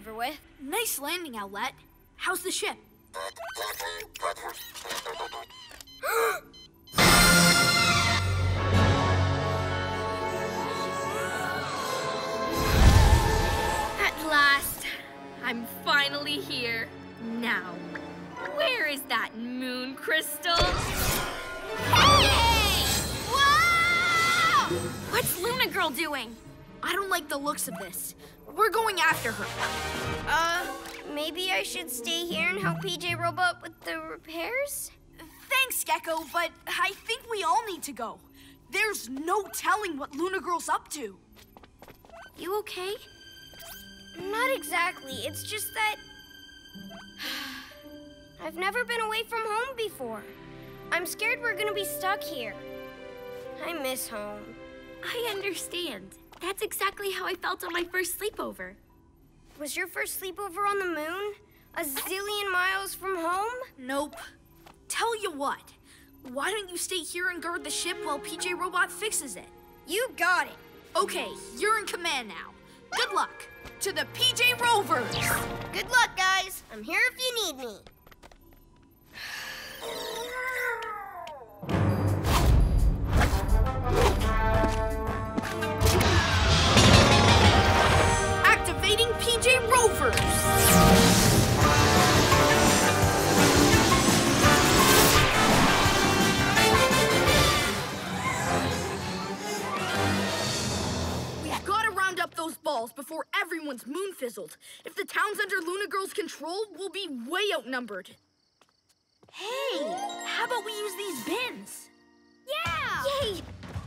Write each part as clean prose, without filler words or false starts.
over with. Nice landing, Owlette. How's the ship? At last, I'm finally here. Now, where is that moon crystal? Hey! Whoa! What's Luna Girl doing? I don't like the looks of this. We're going after her. Maybe I should stay here and help PJ Robot with the repairs? Thanks, Gekko, but I think we all need to go. There's no telling what Luna Girl's up to. You okay? Not exactly. It's just that I've never been away from home before. I'm scared we're gonna be stuck here. I miss home. I understand. That's exactly how I felt on my first sleepover. Was your first sleepover on the moon? A zillion miles from home? Nope. Tell you what, why don't you stay here and guard the ship while PJ Robot fixes it? You got it. Okay, you're in command now. Good luck to the PJ Rovers. Good luck, guys. I'm here if you need me. Activating PJ Rovers. We've got to round up those balls before everyone's moon fizzled. If the town's under Luna Girl's control, we'll be way outnumbered. Hey, how about we use these bins? Yeah! Yay!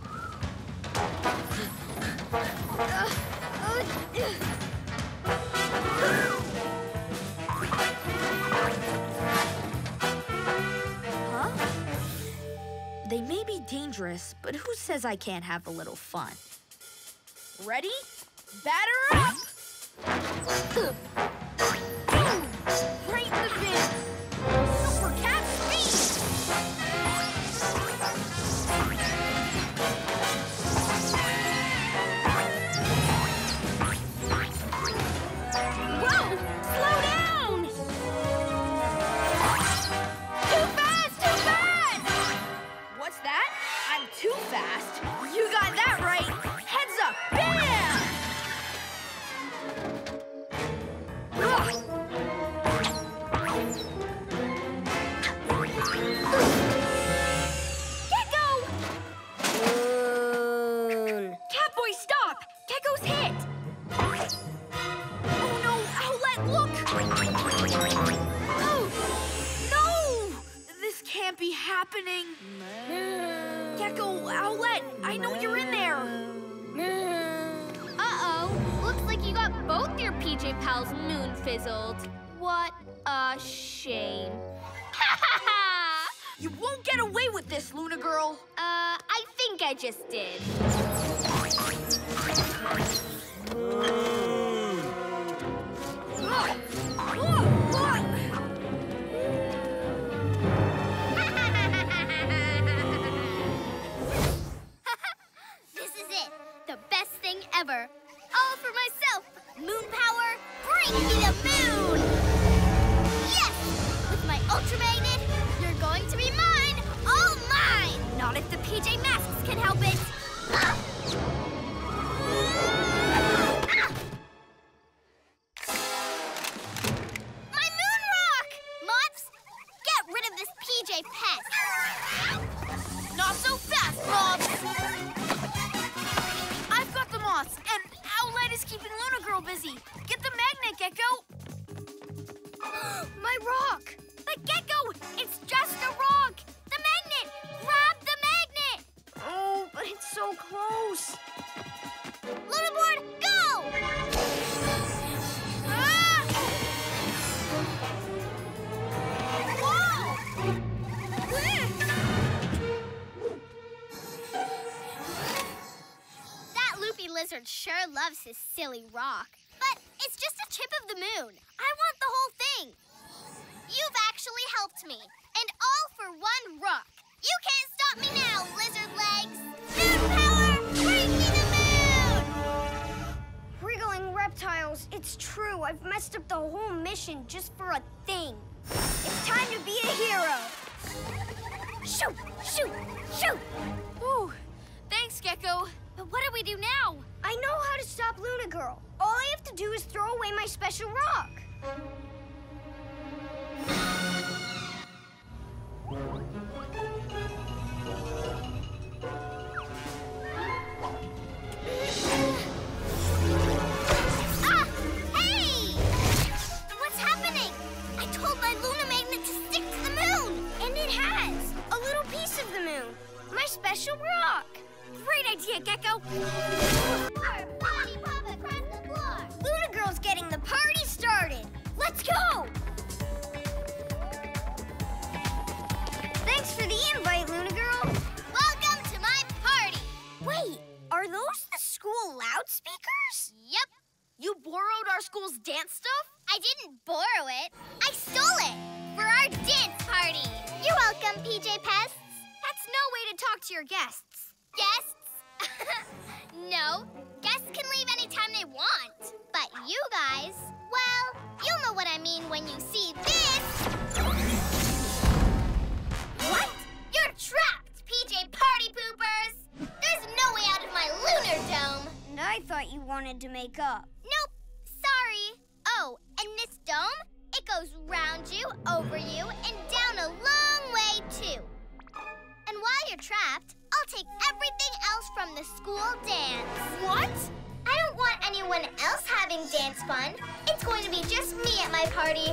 Huh? They may be dangerous, but who says I can't have a little fun? Ready? Batter up! Boom! Right in the bin! Super cat speed! Whoa! Slow down! Too fast! Too fast! What's that? I'm too fast. You got that right. Heads up! Bam! Ugh. Gekko! Moon. Catboy, stop! Gekko's hit! Oh no, Owlette, look! Oh, no! This can't be happening. Gekko, Owlette, I know you're in there. Uh-oh. Looks like you got both your PJ pals moon fizzled. What a shame. Ha ha ha! You won't get away with this, Luna Girl. I think I just did. This is it. The best thing ever. All for myself. Moon power, bring me the moon! Yes! With my Ultra Magnet, you're going to be mine! All mine! Not if the PJ Masks can help it. My moon rock! Moths, get rid of this PJ pest! Not so fast, Moths! I've got the moths, and Owlette is keeping Luna Girl busy. Get the magnet, Gekko! My rock! But Gekko, it's just a rock! The magnet! Grab the magnet! Oh, but it's so close. Luna board, go! Ah! Whoa! That loopy lizard sure loves his silly rock. But it's just a chip of the moon. I want the whole thing. You've actually helped me. And all for one rock. You can't stop me now, lizard legs. Moon power, bring me the moon! Wriggling reptiles, it's true. I've messed up the whole mission just for a thing. It's time to be a hero. Shoot! Shoot! Shoot! Whew. Thanks, Gekko. But what do we do now? I know how to stop Luna Girl. All I have to do is throw away my special rock. Ah! Hey! What's happening? I told my Luna magnet to stick to the moon. And it has a little piece of the moon. My special rock. Great idea, Gekko. Our party pop across the floor. Luna Girl's getting the party started. Let's go! Thanks for the invite, Luna Girl. Welcome to my party. Wait, are those the school loudspeakers? Yep. You borrowed our school's dance stuff? I didn't borrow it. I stole it for our dance party. You're welcome, PJ Pests. That's no way to talk to your guests. Guests? No, guests can leave anytime they want. But you guys, well, you'll know what I mean when you see this. What? You're trapped, PJ Party Poopers. There's no way out of my lunar dome. And I thought you wanted to make up. Nope, sorry. Oh, and this dome, it goes round you, over you, and down a long way, too. And while you're trapped, I'll take everything else from the school dance. What? I don't want anyone else having dance fun. It's going to be just me at my party.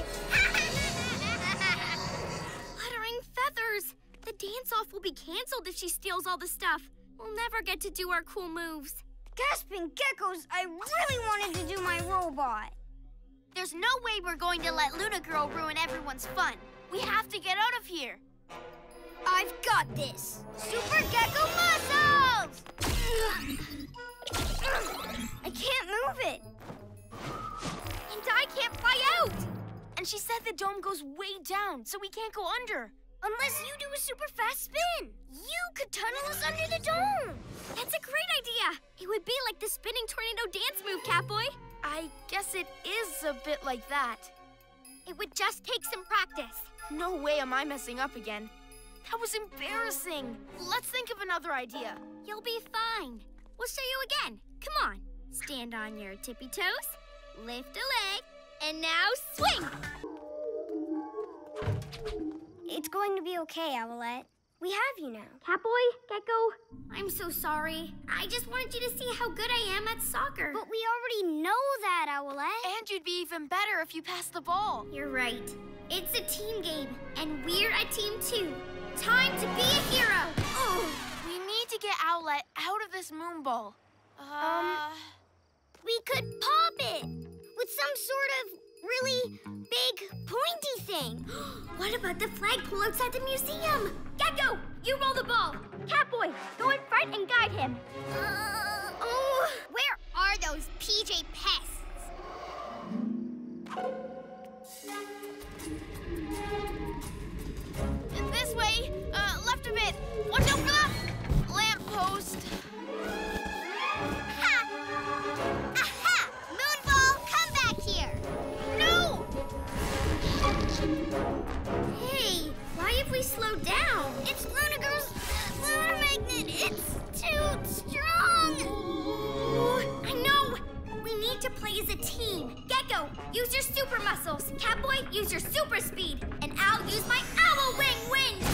Fluttering feathers! The dance-off will be canceled if she steals all the stuff. We'll never get to do our cool moves. Gasping geckos, I really wanted to do my robot. There's no way we're going to let Luna Girl ruin everyone's fun. We have to get out of here. I've got this. Super Gekko muscles! I can't move it. And I can't fly out! And she said the dome goes way down, so we can't go under. Unless you do a super fast spin. You could tunnel us under the dome. That's a great idea. It would be like the spinning tornado dance move, Catboy. I guess it is a bit like that. It would just take some practice. No way am I messing up again. That was embarrassing. Let's think of another idea. You'll be fine. We'll show you again. Come on. Stand on your tippy toes, lift a leg, and now swing! It's going to be okay, Owlette. We have you now. Catboy, Gekko, I'm so sorry. I just wanted you to see how good I am at soccer. But we already know that, Owlette. And you'd be even better if you passed the ball. You're right. It's a team game, and we're a team too. Time to be a hero! Oh, we need to get Owlette out of this moon ball. We could pop it with some sort of really big pointy thing. What about the flagpole outside the museum? Gekko, you roll the ball. Catboy, go in front and guide him. Where are those PJ pests? This way, left a bit. Watch out for the lamppost. Ha! Aha! Moonball, come back here. No! Hey, why have we slowed down? It's Luna Girl's lunar magnet. It's too strong. I know. We need to play as a team. Gekko, use your super muscles. Catboy, use your super speed. And I'll use my owl wing wind.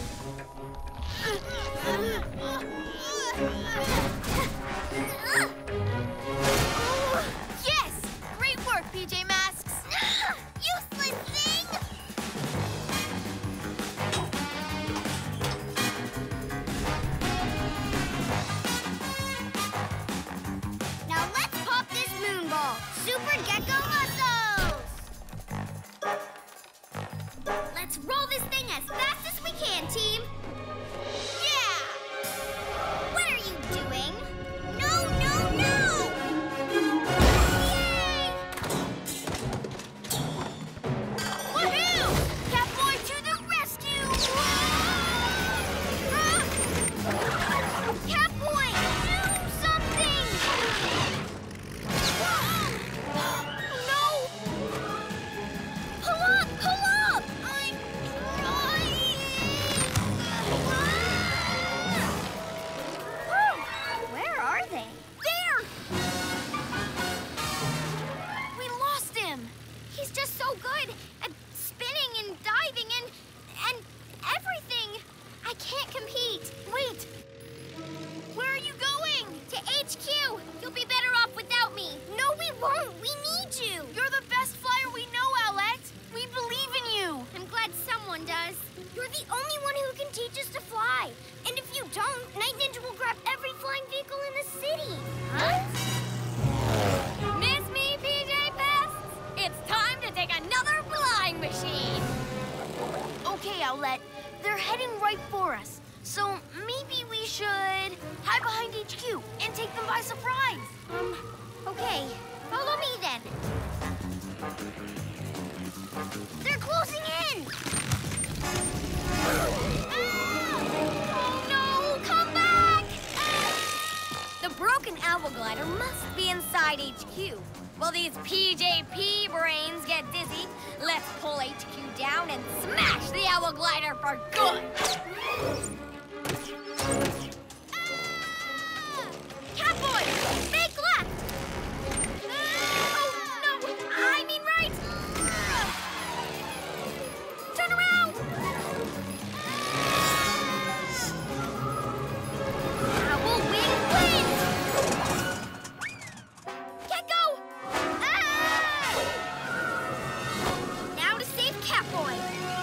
Yes! Great work, PJ Masks. Useless thing! Now let's pop this moon ball. Super Gekko muscles! Let's roll this thing as fast as we can, team. Yeah! What are you doing? No, no, no! Yay! Woohoo! Catboy to the rescue! Catboy, do something! No! can't compete. Wait. Where are you going? To HQ. You'll be better off without me. No, we won't. We need you. You're the best flyer we know, Owlette. We believe in you. I'm glad someone does. You're the only one who can teach us to fly. And if you don't, Night Ninja will grab every flying vehicle in the city. Huh? Miss me, PJ Pests? It's time to take another flying machine. Okay, Owlette. They're heading right for us. So maybe we should hide behind HQ and take them by surprise. Okay. Follow me then. They're closing in. Oh no! Come back! The broken owl glider must be inside HQ. While these PJP brains get dizzy, let's pull HQ down and smash the owl glider for good! Catboy! Make left! Oh, no! I mean right! Turn around! Owl wing wind! Gekko! Now to save Catboy!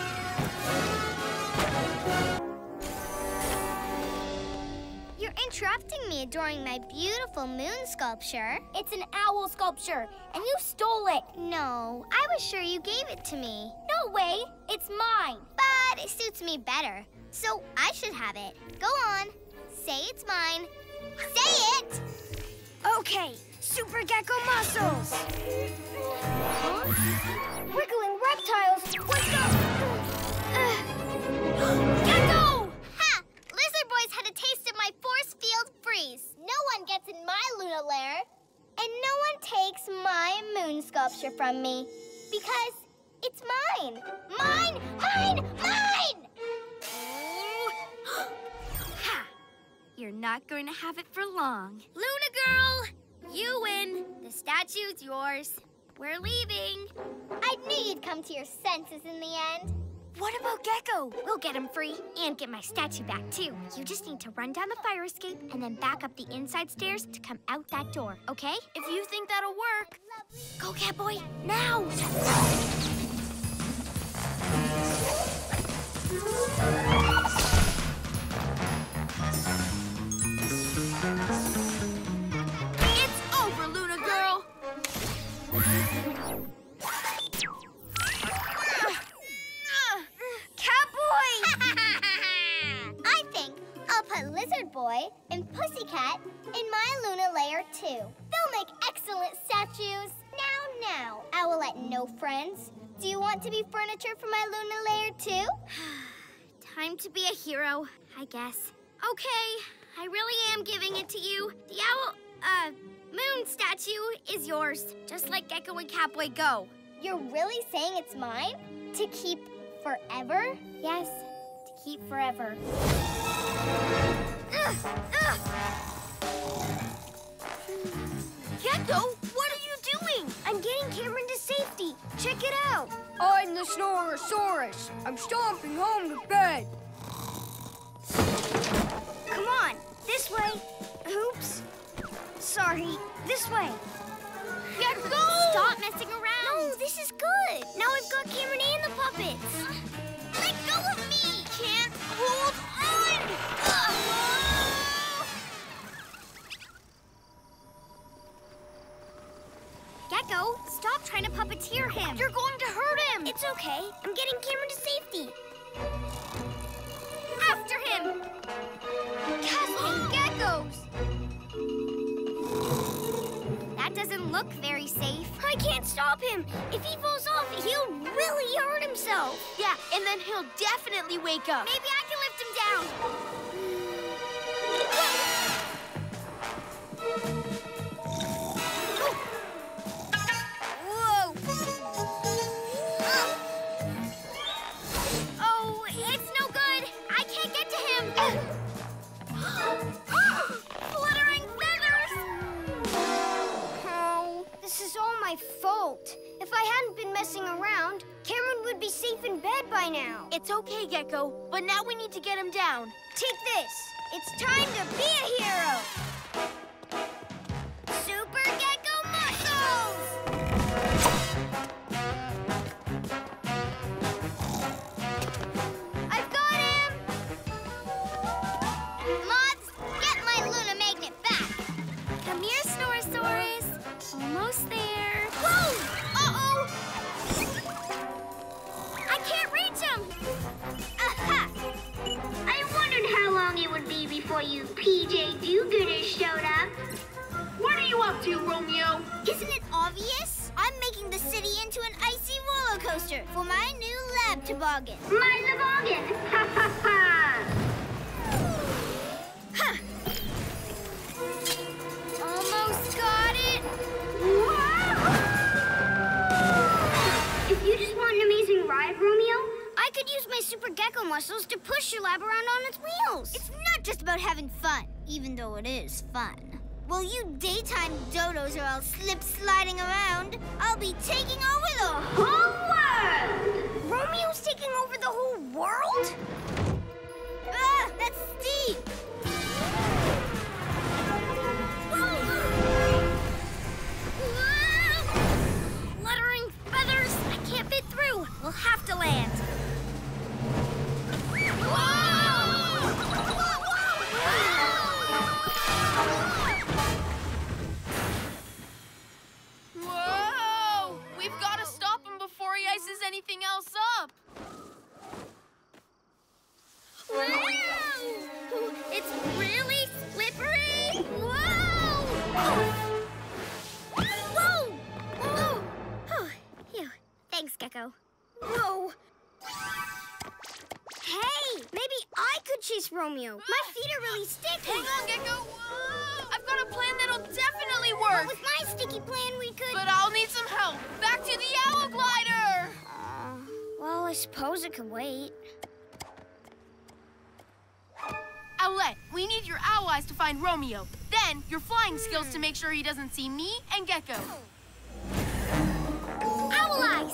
You're interrupting me adoring my beautiful moon sculpture. It's an owl sculpture, and you stole it. No, I was sure you gave it to me. No way! It's mine. But it suits me better, so I should have it. Go on. Say it's mine. Say it! Okay, Super Gekko muscles. Wiggling reptiles. What's up? Gekko! Ha! Lizard Boys had a taste of my force field freeze. No one gets in my Luna lair, and no one takes my moon sculpture from me, because it's mine. Mine, mine, mine! Ha! You're not going to have it for long. Luna girl, you win. The statue's yours. We're leaving. I knew you'd come to your senses in the end. What about Gekko? We'll get him free and get my statue back, too. You just need to run down the fire escape and then back up the inside stairs to come out that door, okay? If you think that'll work. Go, Catboy, now! It's over, Luna girl. I think I'll put Lizard Boy and Pussycat in my Luna lair, too. They'll make excellent statues. Now, Owlette no friends. Do you want to be furniture for my Luna lair, too? Time to be a hero, I guess. Okay, I really am giving it to you. The moon statue is yours, just like Gekko and Catboy go. You're really saying it's mine? To keep forever? Yes, to keep forever. Gekko, what are you doing? I'm getting Cameron to safety. Check it out. I'm the Snorosaurus. I'm stomping home to bed. Come on, this way. Oops. Sorry, this way. Gekko! Stop messing around. No, this is good. Now I've got Cameron and the puppets. Let go of me! Can't hold on! Gekko, stop trying to puppeteer him. You're going to hurt him! It's okay. I'm getting Cameron to safety. After him! Casting geckos! That doesn't look very safe. I can't stop him. If he falls off, he'll really hurt himself. Yeah, and then he'll definitely wake up. Maybe I can lift him down. Whoa! Oh, it's no good. I can't get to him. Fluttering feathers! Oh, this is all my fault. If I hadn't been messing around, Cameron would be safe in bed bed by now. It's okay, Gekko, but now we need to get him down. Take this. It's time to be a hero. Super Gekko muscles! I've got him! Moths, get my Luna magnet back. Come here, Snorosaurus. Almost there. Whoa! Uh-oh! I can't reach him. Aha! I wondered how long it would be before you PJ do-gooders showed up. What are you up to, Romeo? Isn't it obvious? I'm making the city into an icy roller coaster for my new lab toboggan. My toboggan! Ha ha ha! Huh. Almost got it. If you just want an amazing ride, Romeo, I could use my super gecko muscles to push your lab around on its wheels. It's not just about having fun, even though it is fun. While you daytime dodos are all slip-sliding around, I'll be taking over the whole world! Romeo's taking over the whole world? Ah, that's steep! Fluttering feathers. I can't fit through. We'll have to land. Whoa! We've got to stop him before he ices anything else up. Whoa! It's really slippery. Whoa! Whoa! Whoa! Oh, phew. Thanks, Gekko. Whoa! Hey, maybe I could chase Romeo. My feet are really sticky. Hang on, Gekko. Whoa! I've got a plan that'll definitely work. With my sticky plan, we could... But I'll need some help. Back to the owl glider. Well, I suppose it could wait. Owlette, we need your owl eyes to find Romeo. Then your flying skills to make sure he doesn't see me and Gekko. Owl eyes!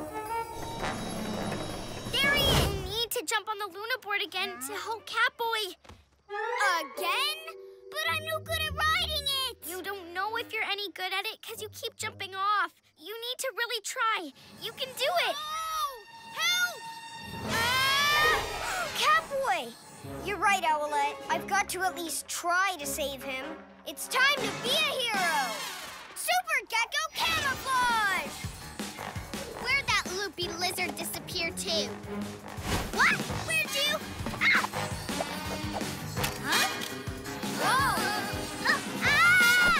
There he is! You need to jump on the Luna board again to help Catboy. Again? But I'm no good at riding it! You don't know if you're any good at it because you keep jumping off. You need to really try. You can do it. Help! Ah! Catboy! You're right, Owlette. I've got to at least try to save him. It's time to be a hero! Super Gekko camouflage! Where'd that loopy lizard disappear to? What? Where'd you? Ah! Huh? Whoa! Ah!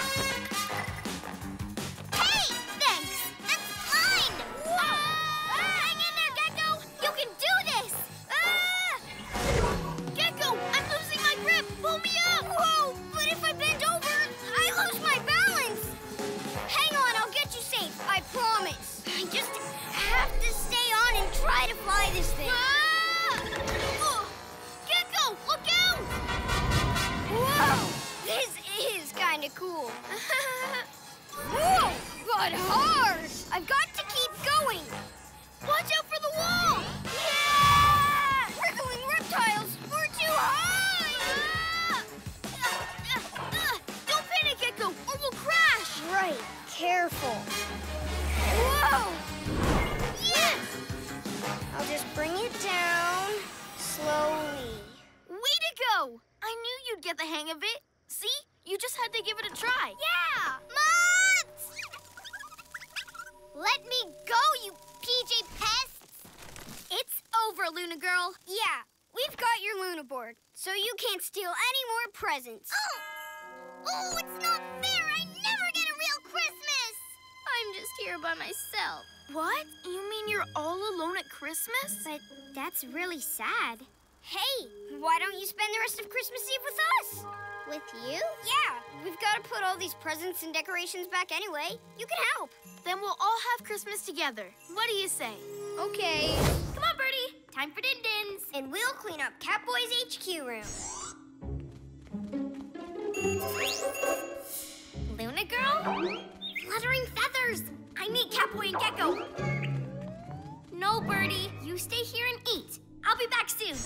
Hey! Thanks! That's mine! Whoa! Hang in there, Gekko! You can do this! Ah! Gekko, I'm losing my grip. Pull me up. Whoa! But if I bend over, I lose my balance! Hang on, I'll get you safe. I promise. I just have to stay on and try to fly this thing. Ah! Oh, Gekko, look out! Whoa! This is kind of cool. Whoa! But hard! I've got to keep going. Watch out for the wall! Yeah! Wriggling reptiles! We're too high! Don't panic, Gekko, or we'll crash! Right. Careful. Whoa! Yes! I'll just bring it down slowly. Way to go! I knew you'd get the hang of it. See? You just had to give it a try. Yeah! Moths! Let me go, you PJ pests! It's over, Luna Girl. Yeah, we've got your Luna board, so you can't steal any more presents. Oh, it's not fair! I never get a real Christmas! I'm just here by myself. What? You mean you're all alone at Christmas? But that's really sad. Hey, why don't you spend the rest of Christmas Eve with us? With you? Yeah, we've got to put all these presents and decorations back anyway. You can help. Then we'll all have Christmas together. What do you say? Okay. Come on, Birdie. Time for din-dins. And we'll clean up Catboy's HQ room. Luna Girl? Fluttering feathers. I need Catboy and Gekko. No, Birdie. You stay here and eat. I'll be back soon.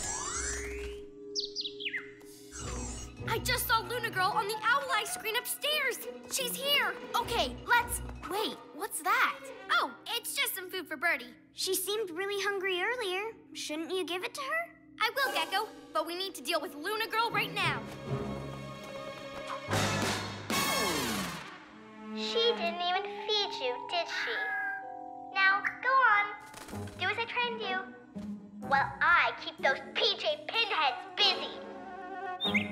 I just saw Luna Girl on the Owlette screen upstairs. She's here. Okay, let's... Wait, what's that? Oh, it's just some food for Birdie. She seemed really hungry earlier. Shouldn't you give it to her? I will, Gekko, but we need to deal with Luna Girl right now. She didn't even feed you, did she? Now, go on. Do as I trained you. While I keep those PJ Pinheads busy.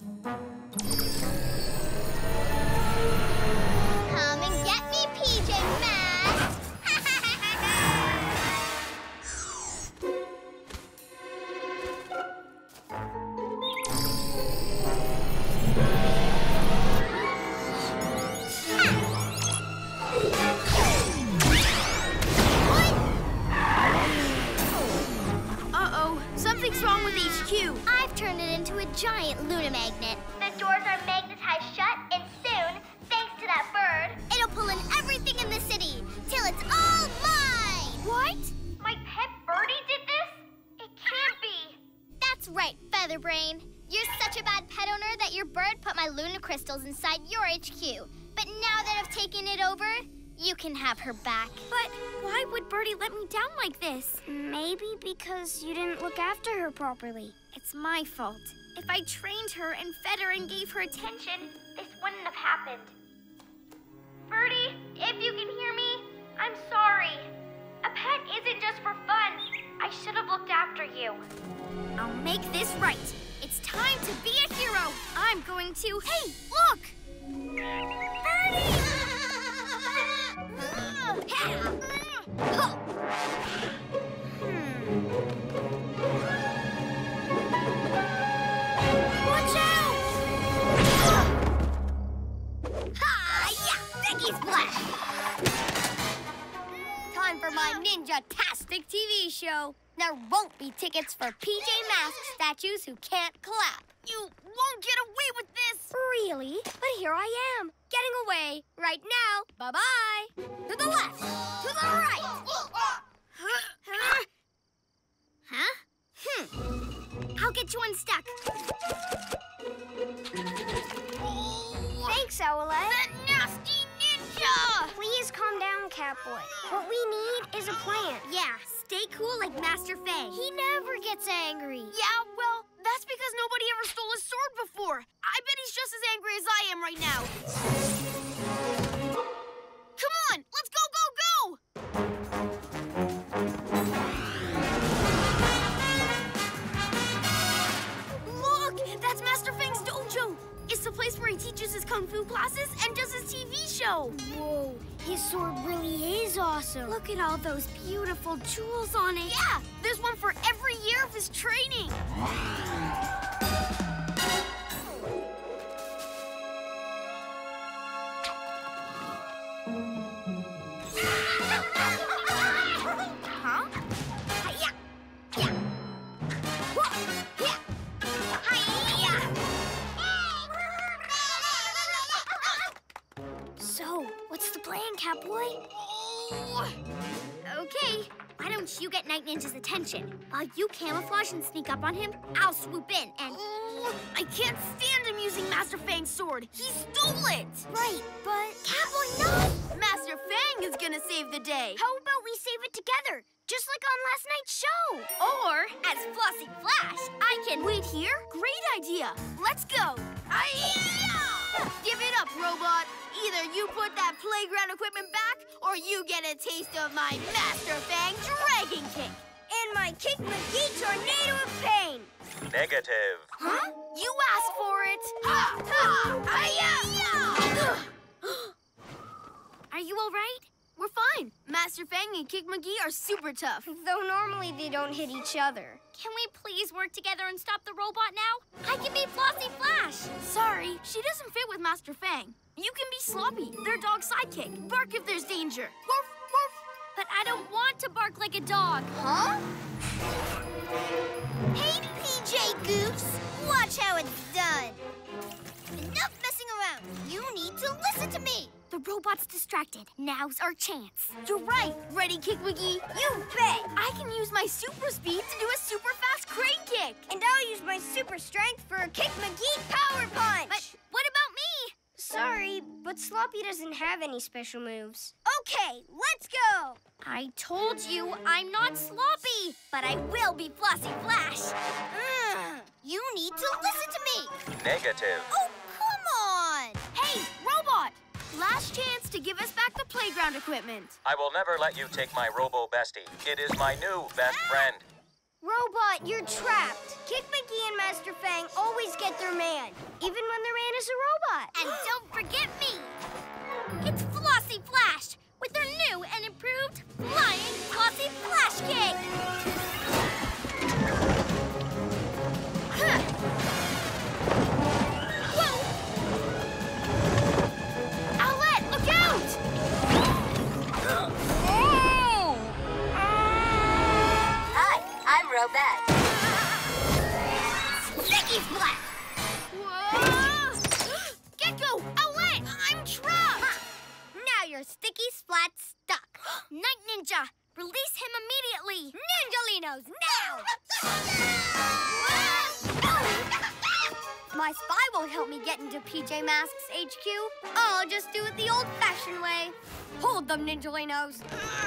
Come and get me, PJ Masks! Uh-oh, something's wrong with HQ. I've turned it into a giant Luna magnet. The doors are magnetized shut, and soon, thanks to that bird, it'll pull in everything in the city till it's all mine! What? My pet birdie did this? It can't be. That's right, Featherbrain. You're such a bad pet owner that your bird put my Luna crystals inside your HQ. But now that I've taken it over, you can have her back. But why would Birdie let me down like this? Maybe because you didn't look after her properly. It's my fault. If I trained her and fed her and gave her attention, This wouldn't have happened. Birdie, if you can hear me, I'm sorry. A pet isn't just for fun. I should have looked after you. I'll make this right. It's time to be a hero. I'm going to... Hey, look! Birdie! Watch out! Ha! Yeah! Sticky splash! Time for my ninja-tastic TV show. There won't be tickets for PJ Masks statues who can't clap. You won't get away with this. Really? But here I am, getting away right now. Bye-bye. To the left, to the right. Huh? I'll get you unstuck. Thanks, Owlette. The nasty ninja! Please calm down, Catboy. What we need is a plan. Yeah, stay cool like Master Fang. He never gets angry. Yeah, well, that's because nobody ever stole his sword before. I bet he's just as angry as I am right now. Come on, let's go, go, go! Look, that's Master Fang's dojo. It's the place where he teaches his kung fu classes and does his TV show. Whoa, his sword really is awesome. Look at all those beautiful jewels on it. Yeah, there's one for every year of his training. Huh? Hi-ya! Yeah. Whoa! Yeah. Hi-ya! So, what's the plan, Catboy? Okay, why don't you get Night Ninja's attention? While you camouflage and sneak up on him, I'll swoop in and... I can't stand him using Master Fang's sword. He stole it. Right, but... Catboy, no! Master Fang is gonna save the day. How about we save it together? Just like on last night's show. Or, as Flossie Flash, I can... Wait here? Great idea. Let's go. Give it up, robot. Either you put that playground equipment back, or you get a taste of my Master Fang Dragon Kick. And my Kick McGee Tornado of Pain. Negative. Huh? You asked for it. Ha! Ha! Are you all right? We're fine. Master Fang and Kick McGee are super tough. Though normally they don't hit each other. Can we please work together and stop the robot now? I can be Flossie Flash. Sorry, she doesn't fit with Master Fang. You can be Sloppy, their dog sidekick. Bark if there's danger. Woof, woof. But I don't want to bark like a dog. Huh? Hey, PJ Goofs! Watch how it's done. Enough messing around. You need to listen to me. The robot's distracted. Now's our chance. You're right. Ready, Kick McGee? You bet. I can use my super speed to do a super fast crane kick. And I'll use my super strength for a Kick McGee power punch. But what about me? Sorry, but Sloppy doesn't have any special moves. Okay, let's go. I told you I'm not sloppy, but I will be Flossy Flash. You need to listen to me. Negative. Oh, come on. Hey, robot! Last chance to give us back the playground equipment. I will never let you take my Robo Bestie. It is my new best friend. Robot, you're trapped. Kick McGee and Master Fang always get their man, even when their man is a robot. And don't forget me. It's Flossy Flash with their new and improved Flying Flossy Flash Kick. Whoa! Owlette, look out! Hi, I'm Robette. Sticky Splat! Whoa! Gekko! Owlette! I'm trapped! Now you're Sticky Splat stuck. Night Ninja, release him immediately. Ninjalinos, now! My spy won't help me get into PJ Masks HQ. I'll just do it the old-fashioned way. Hold them, Ninjalinos.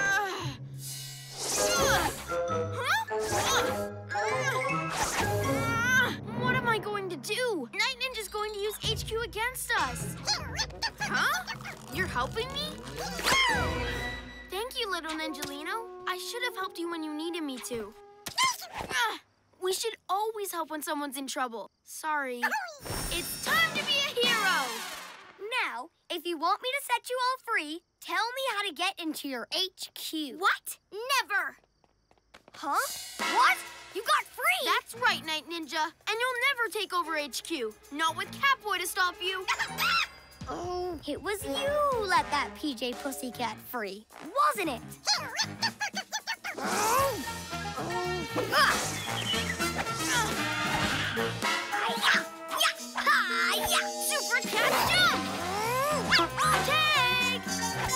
What am I going to do? Night Ninja's going to use HQ against us. Huh? You're helping me? Thank you, little Ninjalino. I should have helped you when you needed me to. We should always help when someone's in trouble. Sorry. It's time to be a hero! Now, if you want me to set you all free, tell me how to get into your HQ. What? Never! Huh? What? You got free! That's right, Night Ninja. And you'll never take over HQ. Not with Catboy to stop you. Oh, it was you who let that PJ Pussycat free, wasn't it? Super Cat jump! Take!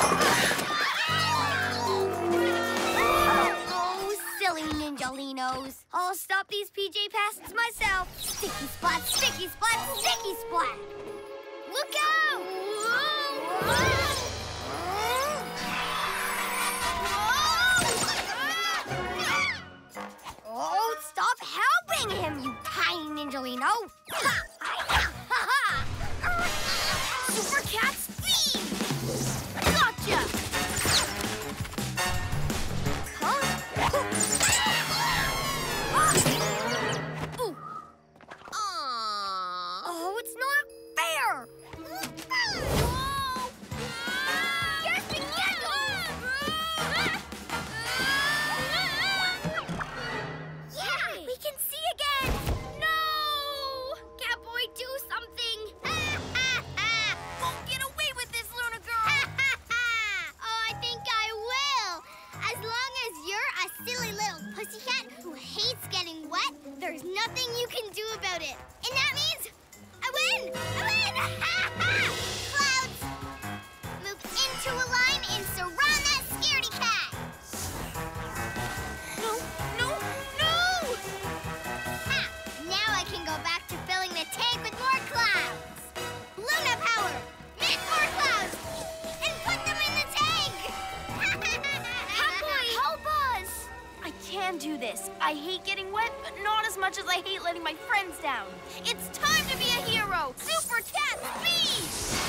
Oh, silly Ninjalinos. I'll stop these PJ Pests myself. Sticky Splat, Sticky Splat, Sticky Splat. Look out! Oh, stop helping him, you tiny Ninjalino! Super Cat speed! Gotcha! Ooh. Oh, it's not fair! Yes, we can! Yeah, we can see again! No! Catboy, do something! Won't get away with this, Luna Girl! Oh, I think I will. As long as you're a silly little pussycat who hates getting wet, there's nothing you can do about it. And that means I win! I win! Clouds, move into a line and surround that scaredy cat. No, no, no! Ha! Now I can go back to filling the tank with more clouds. Luna power! Make more clouds! And put them in the tank! Catboy, help us! I can do this. I hate getting wet, but not as much as I hate letting my friends down. It's time to be a hero! Super Cat speed!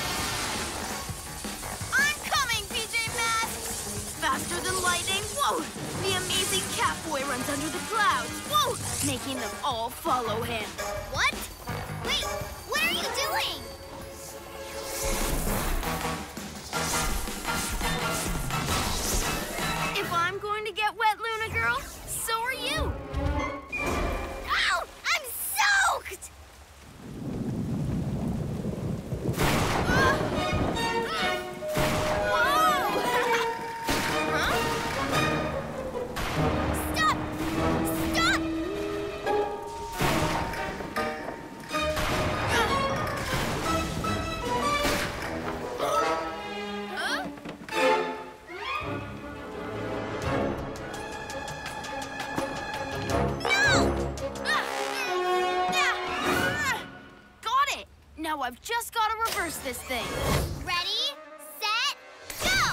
I'm coming, PJ Masks! Faster than lightning, whoa! The amazing Catboy runs under the clouds, whoa! Making them all follow him. What? Wait, what are you doing? If I'm going to get wet, Luna Girl, so are you! Ow! I'm soaked! Stop! Stop! I've just got to reverse this thing. Ready, set, go!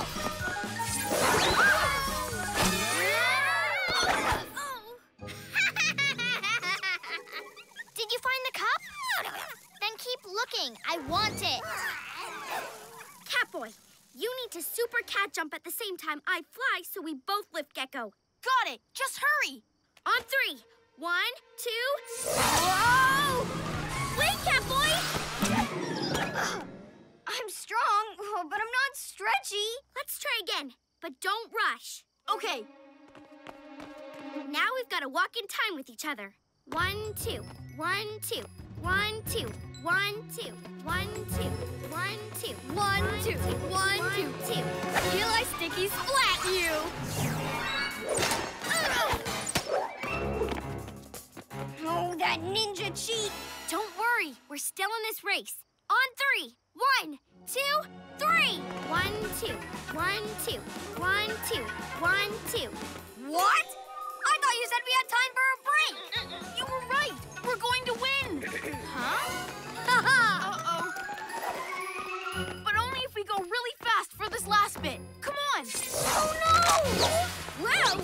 Did you find the cup? Then keep looking. I want it. Catboy, you need to super cat jump at the same time I fly so we both lift Gekko. Got it. Just hurry. On 3. 1, 2... Whoa! Wait, Catboy! I'm strong, but I'm not stretchy. Let's try again, but don't rush. Okay. Now we've got to walk in time with each other. 1, 2, 1, 2, 1, 2, 1, 2, 1, 2, 1, 2, 1, 2, 1, 2, 2. Feel I sticky splat you. Oh, that ninja cheat. Don't worry, we're still in this race. On 3. 1, 2, 3. 1, 2, 1, 2, 1, 2, 1, 2. What? I thought you said we had time for a break. You were right. We're going to win. Huh? Uh-oh. But only if we go really fast for this last bit. Come on. Oh, no! Whoa!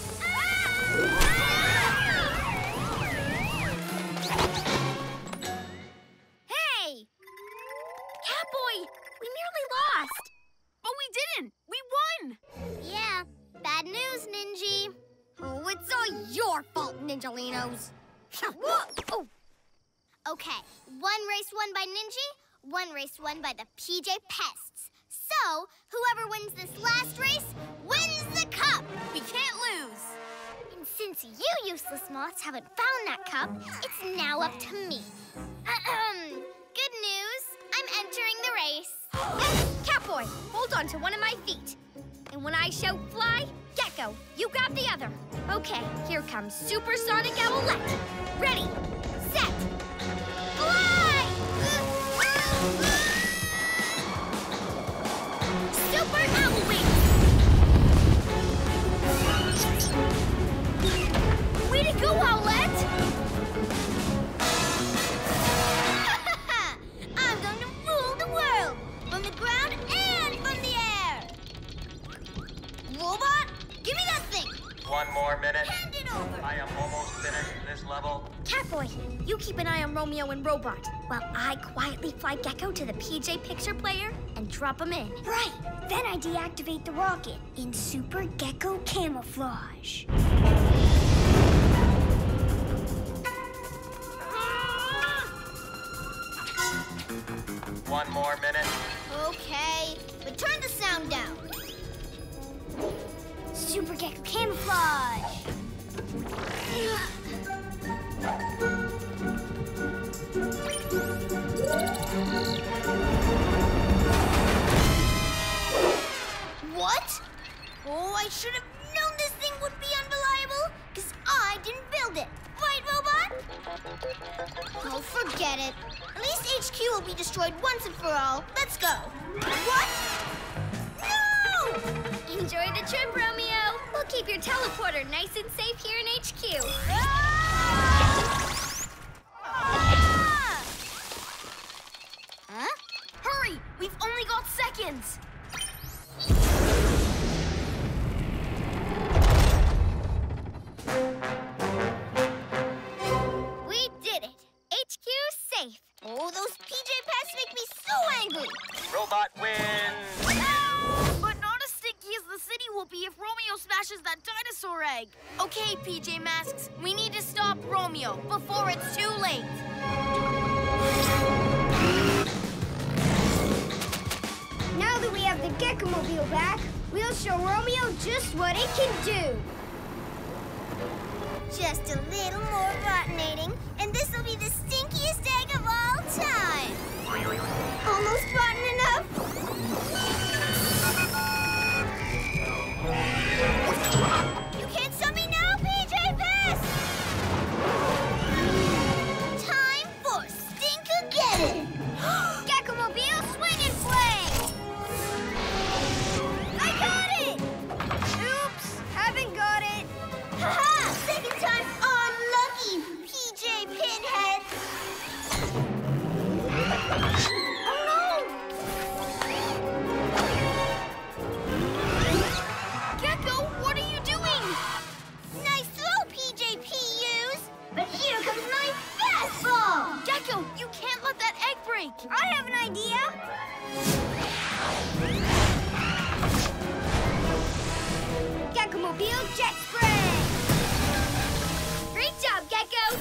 Hey! Catboy, we nearly lost. But we didn't. We won. Yeah, bad news, Ninja. Oh, it's all your fault, Ninjalinos. Oh. Okay, one race won by Ninja, one race won by the PJ Pests. So, whoever wins this last race wins the cup. We can't lose. And since you useless moths haven't found that cup, it's now up to me. Good news, I'm entering the race. Catboy, hold on to one of my feet. And when I shout fly, Gekko, you grab the other. Okay, here comes Supersonic Owlette. Ready, set, fly! Super Owl Wings! Way to go, Owlette! I'm going to rule the world, from the ground and from the air. Robot, give me that thing. One more minute. Hand it over. I am almost finished this level. Catboy, you keep an eye on Romeo and Robot, while I quietly fly Gekko to the PJ Picture player and drop him in. Right. Then I deactivate the rocket in Super Gekko camouflage. One more minute. Okay, but turn the sound down. Super Gekko camouflage. What? Oh, I should have known this thing would be unreliable, because I didn't build it. Right, Robot? Oh, forget it. At least HQ will be destroyed once and for all. Let's go. What? No! Enjoy the trip, Romeo. We'll keep your teleporter nice and safe here in HQ. Huh? Hurry! We've only got seconds. We did it. HQ safe. Oh, those PJ Pests make me so angry. Robot wins. But not as sticky as the city will be if Romeo smashes that dinosaur egg. Okay, PJ Masks, we need to stop Romeo before it's too late. Now that we have the Gekko-mobile back, we'll show Romeo just what it can do. Just a little more rotonating, and this will be the stinkiest egg of all time. Almost rotten enough. You can't stop me now, PJ Pest! Time for Stink-a-geddon! Gekko-mobile, swing and play! I got it! Oops, haven't got it. Haha! Second time unlucky, PJ break. I have an idea. Gekko-mobile jet spray. Great job, Gekko!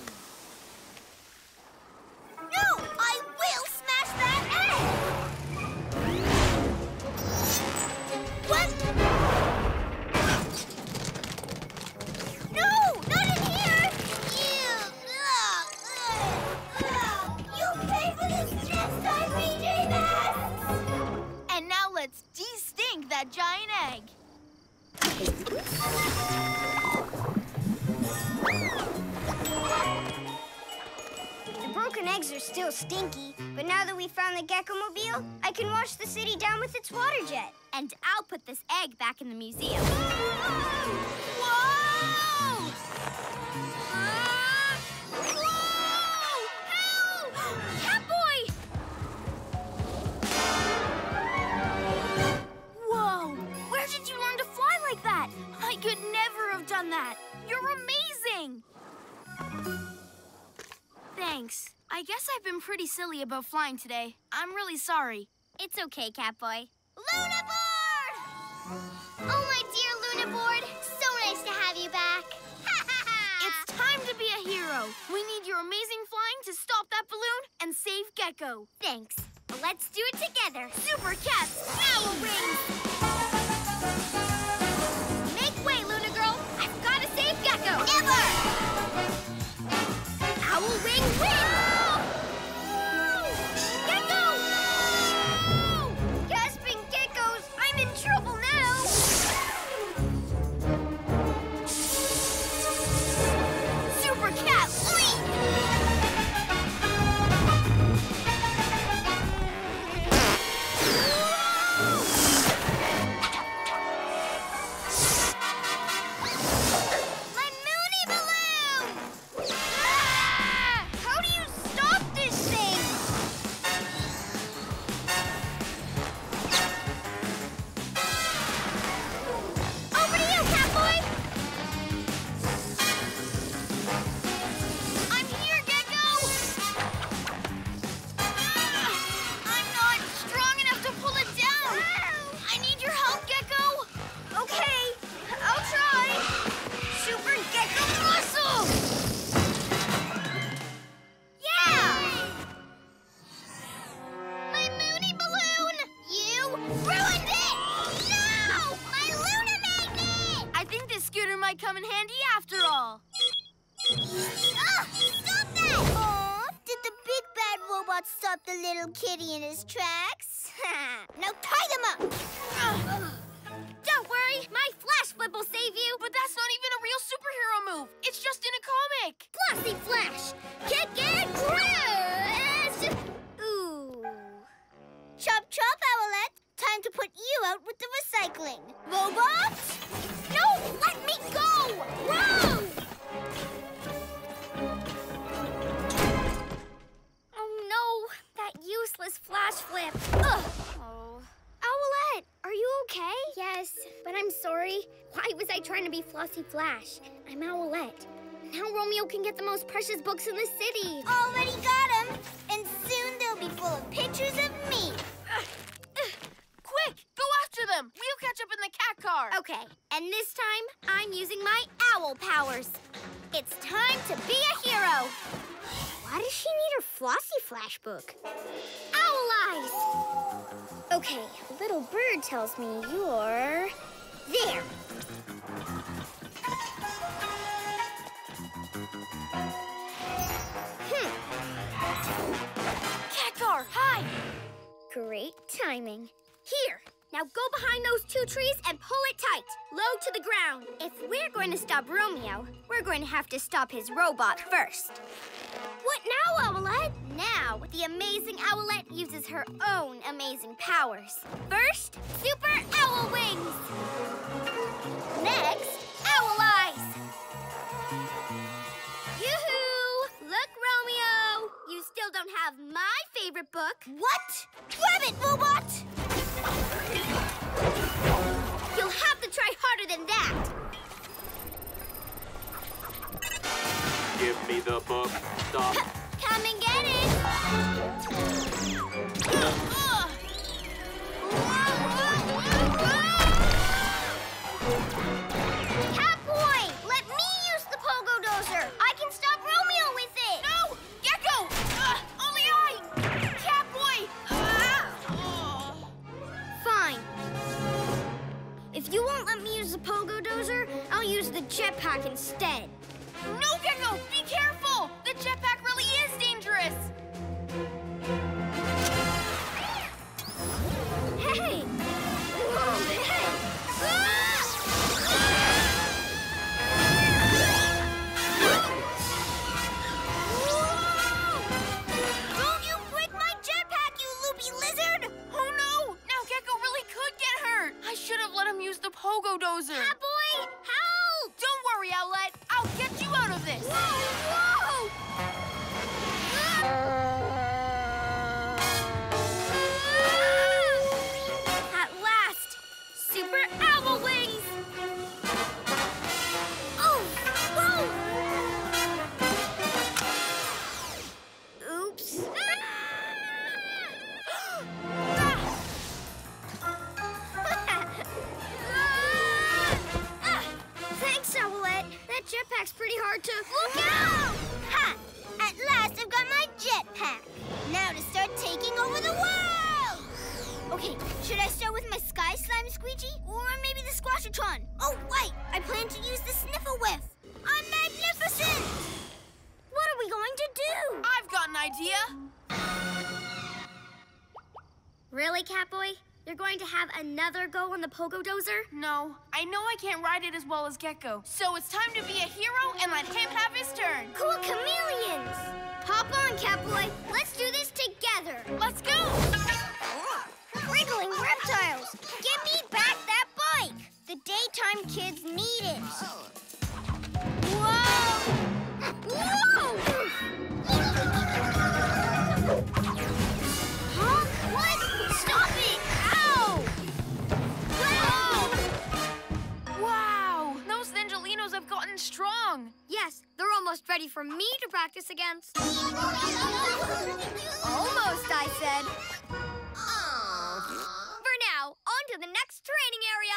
No! I will smash that egg! What? No! Not in here! You'll pay for this next time, PJ Masks! And now let's de-stink that giant egg. The broken eggs are still stinky, but now that we found the Gekko-mobile, I can wash the city down with its water jet. And I'll put this egg back in the museum. Whoa! Whoa! Help! Catboy! Whoa! Where did you learn to fly like that? I could never have done that. You're amazing! Thanks. I guess I've been pretty silly about flying today. I'm really sorry. It's okay, Catboy. Luna Board! Oh, my dear Luna Board. So nice to have you back. It's time to be a hero. We need your amazing flying to stop that balloon and save Gekko. Thanks. Well, let's do it together. Super Cats, Owl Wings! Make way, Luna Girl. I've got to save Gekko. Ever! Owl Wing win! Gekko! Gasping geckos, I'm in trouble now. Super Cat, leap! My Moony balloon! How do you stop this thing? Over to you, Catboy! I'm here, Gekko! I'm not strong enough to pull it down! I need your help, Gekko! Okay, I'll try. Super Gekko muscle! Yeah! My Moony balloon! You ruined it! No! My Luna magnet! I think this scooter might come in handy after all. Ah! Stop that! Aw, did the big bad robot stop the little kitty in his tracks? Now tie them up! Don't worry, my flash flip will save you. But that's not even a real superhero move. It's just in a comic. Flossy Flash, kick it, crash! Ooh. Chop chop, Owlette. Time to put you out with the recycling. Robot? No, let me go! Whoa! Oh no, that useless flash flip. Ugh. Oh. Owlette, are you okay? Yes, but I'm sorry. Why was I trying to be Flossy Flash? I'm Owlette. Now Romeo can get the most precious books in the city. Already got him. And soon they'll be full of pictures of me. Quick, go after them. We'll catch up in the cat car. Okay, and this time, I'm using my owl powers. It's time to be a hero. Why does she need her Flossy Flash book? Owl eyes! Okay, little bird tells me you're there. Cat car, hi. Great timing. Here, now go behind those two trees and pull it tight, low to the ground. If we're going to stop Romeo, we're going to have to stop his robot first. What now, Owlette? Now, the amazing Owlette uses her own amazing powers. First, Super Owl Wings. Next, Owl Eyes. Yoo-hoo! Look, Romeo! You still don't have my favorite book. What? Grab it, robot! You'll have to try harder than that. Give me the book. Stop. Come and get it. Neutron! Oh, wait! I plan to use the Sniffle Whiff! I'm magnificent! What are we going to do? I've got an idea. Really, Catboy? You're going to have another go on the Pogo Dozer? No, I know I can't ride it as well as Gekko, so it's time to be a hero and let him have his turn. Cool chameleons! Hop on, Catboy. Let's do this together. Let's go! Wriggling reptiles! Give me back that bike! The daytime kids need it. Whoa! Whoa! Huh? What? Stop it! Ow! Whoa! Wow! Those Ninjalinos have gotten strong. Yes, they're almost ready for me to practice against. Almost, I said. For now, on to the next training area.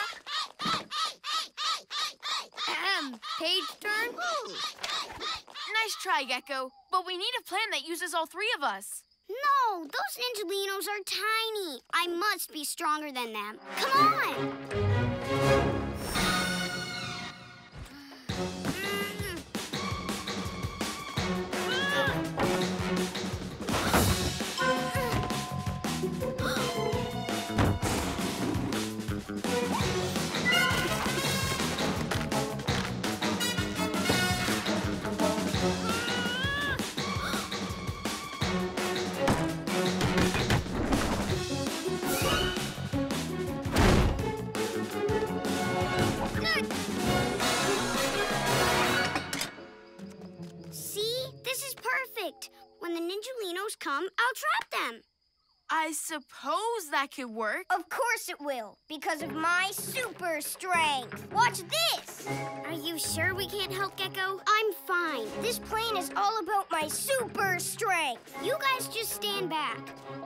Paige turn. Nice try, Gekko. But we need a plan that uses all three of us. No, those Ninjalinos are tiny. I must be stronger than them. Come on! When the Ninjalinos come, I'll trap them. I suppose that could work. Of course it will, because of my super strength. Watch this! Are you sure we can't help, Gekko? I'm fine. This plane is all about my super strength. You guys just stand back.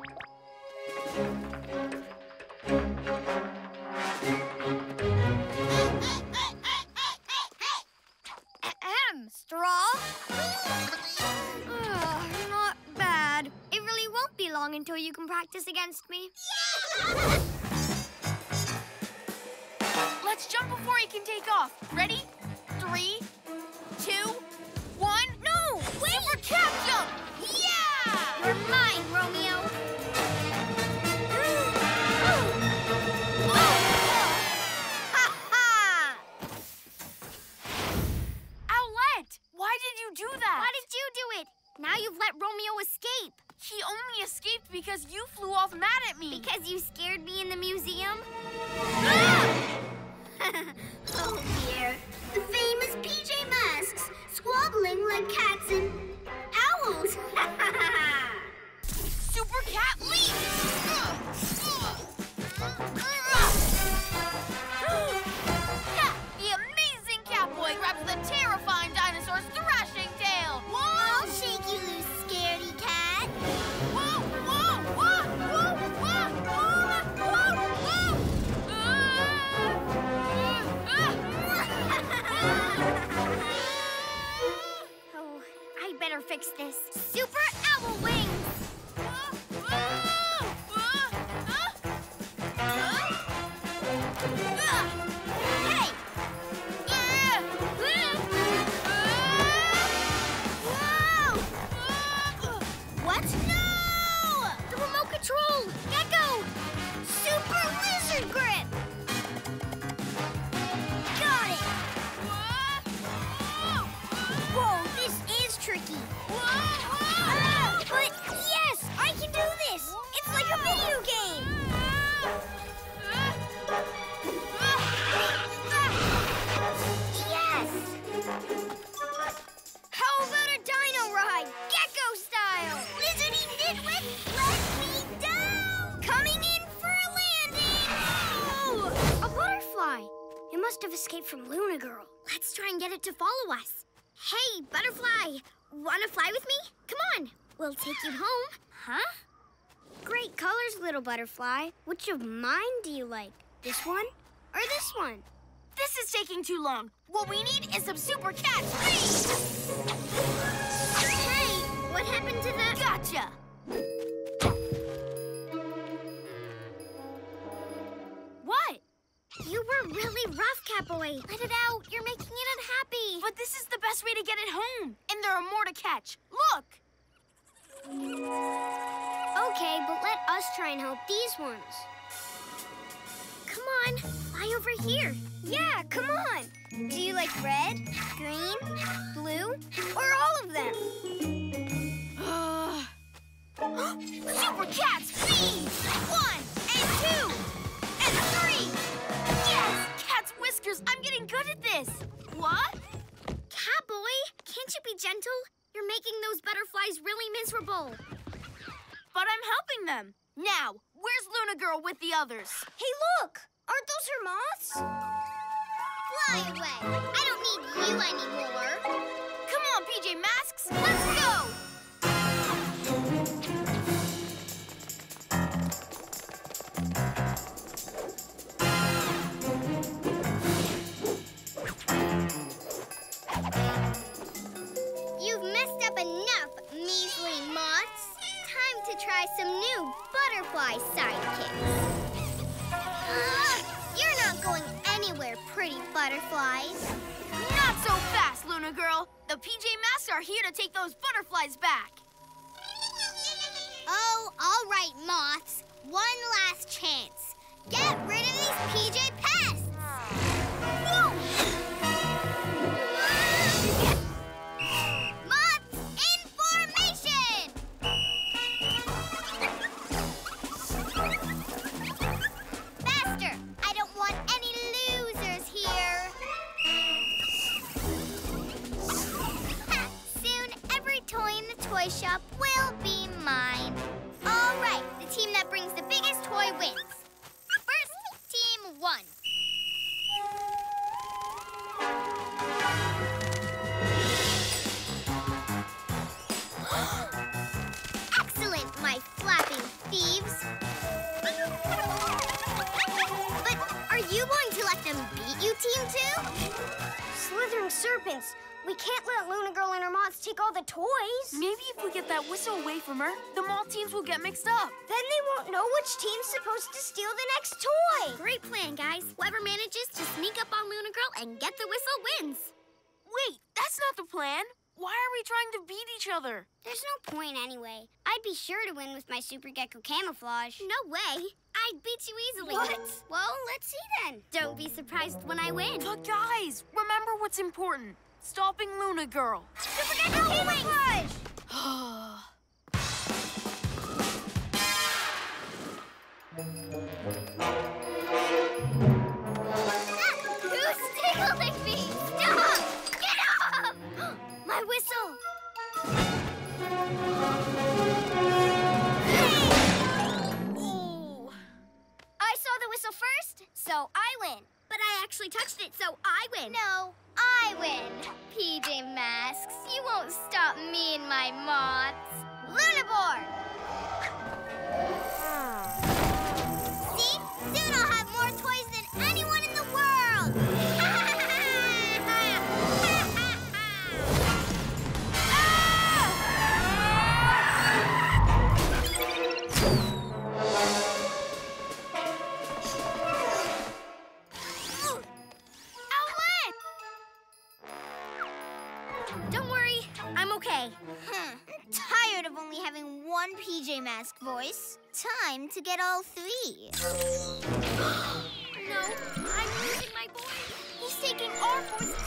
Straw? Not bad. It really won't be long until you can practice against me. Let's jump before he can take off. Ready? 3, 2, 1. No! Wait! Super cat jump! Yeah! You're mine, Romeo. Owlette! Why did you do that? Why did you do it? Now you've let Romeo escape. He only escaped because you flew off mad at me. Because you scared me in the museum? Oh dear. The famous PJ Masks, squabbling like cats and owls. Super cat leap! The amazing Catboy grabs the terrifying dinosaur's thrashing tail. I'll shake you loose, scaredy cat. Whoa, whoa, whoa, whoa, whoa, whoa, whoa, Oh, I better fix this. Super Owl Wings! Hey! What? No! The remote control! Gekko! Super Lizard Grip! Got it! Whoa, this is tricky. But yes, I can do this! It's like a video game! Yes! How about a dino ride? Gekko style! Lizardy Nitwit, let me down! Coming in for a landing! Oh! A butterfly! It must have escaped from Luna Girl. Let's try and get it to follow us. Hey, butterfly! Wanna fly with me? Come on, we'll take you home. Huh? Great colors, little butterfly. Which of mine do you like? This one or this one? This is taking too long. What we need is some super cat speed! Hey, what happened to the... Gotcha! What? You were really rough, Catboy. Let it out. You're making it unhappy. But this is the best way to get it home. And there are more to catch. Look! Okay, but let us try and help these ones. Come on, fly over here. Yeah, come on. Do you like red, green, blue, or all of them? Super Cats, feed! 1 and 2 and 3! Yes! Cat's whiskers, I'm getting good at this! What? Catboy, can't you be gentle? You're making those butterflies really miserable. But I'm helping them. Now, where's Luna Girl with the others? Hey, look! Aren't those her moths? Fly away. I don't need you anymore. Come on, PJ Masks, let's go! You've messed up enough, measly moths. Time to try some new butterfly sidekicks. You're not going anywhere, pretty butterflies. Not so fast, Luna Girl. The PJ Masks are here to take those butterflies back. Oh, all right, moths. One last chance. Get rid of these PJ pests! Whoa! Moths in formation! Faster! I don't want any losers here. Soon, every toy in the toy shop will be mine. All right, the team that brings the biggest toy wins. First, Team 1. Excellent, my flapping thieves. But are you going to let them beat you, Team 2? Slithering serpents. We can't let Luna Girl and her moths take all the toys. Maybe if we get that whistle away from her, the mall teams will get mixed up. Then they won't know which team's supposed to steal the next toy. Great plan, guys. Whoever manages to sneak up on Luna Girl and get the whistle wins. Wait, that's not the plan. Why are we trying to beat each other? There's no point anyway. I'd be sure to win with my Super Gekko camouflage. No way. I'd beat you easily. What? Well, let's see then. Don't be surprised when I win. But guys, remember what's important. Stopping Luna Girl. Super Gekko camouflage! Who's tickling me? Stop! Get off! My whistle. Ooh. I saw the whistle first, so I win. But I actually touched it, so I win. No, I win. PJ Masks, you won't stop me and my moths. Lunaboard! See? Soon I'll have more toys than anyone in the world! Don't worry, I'm okay. Tired of only having one PJ Mask voice. Time to get all 3. No, I'm losing my voice. He's taking our voices.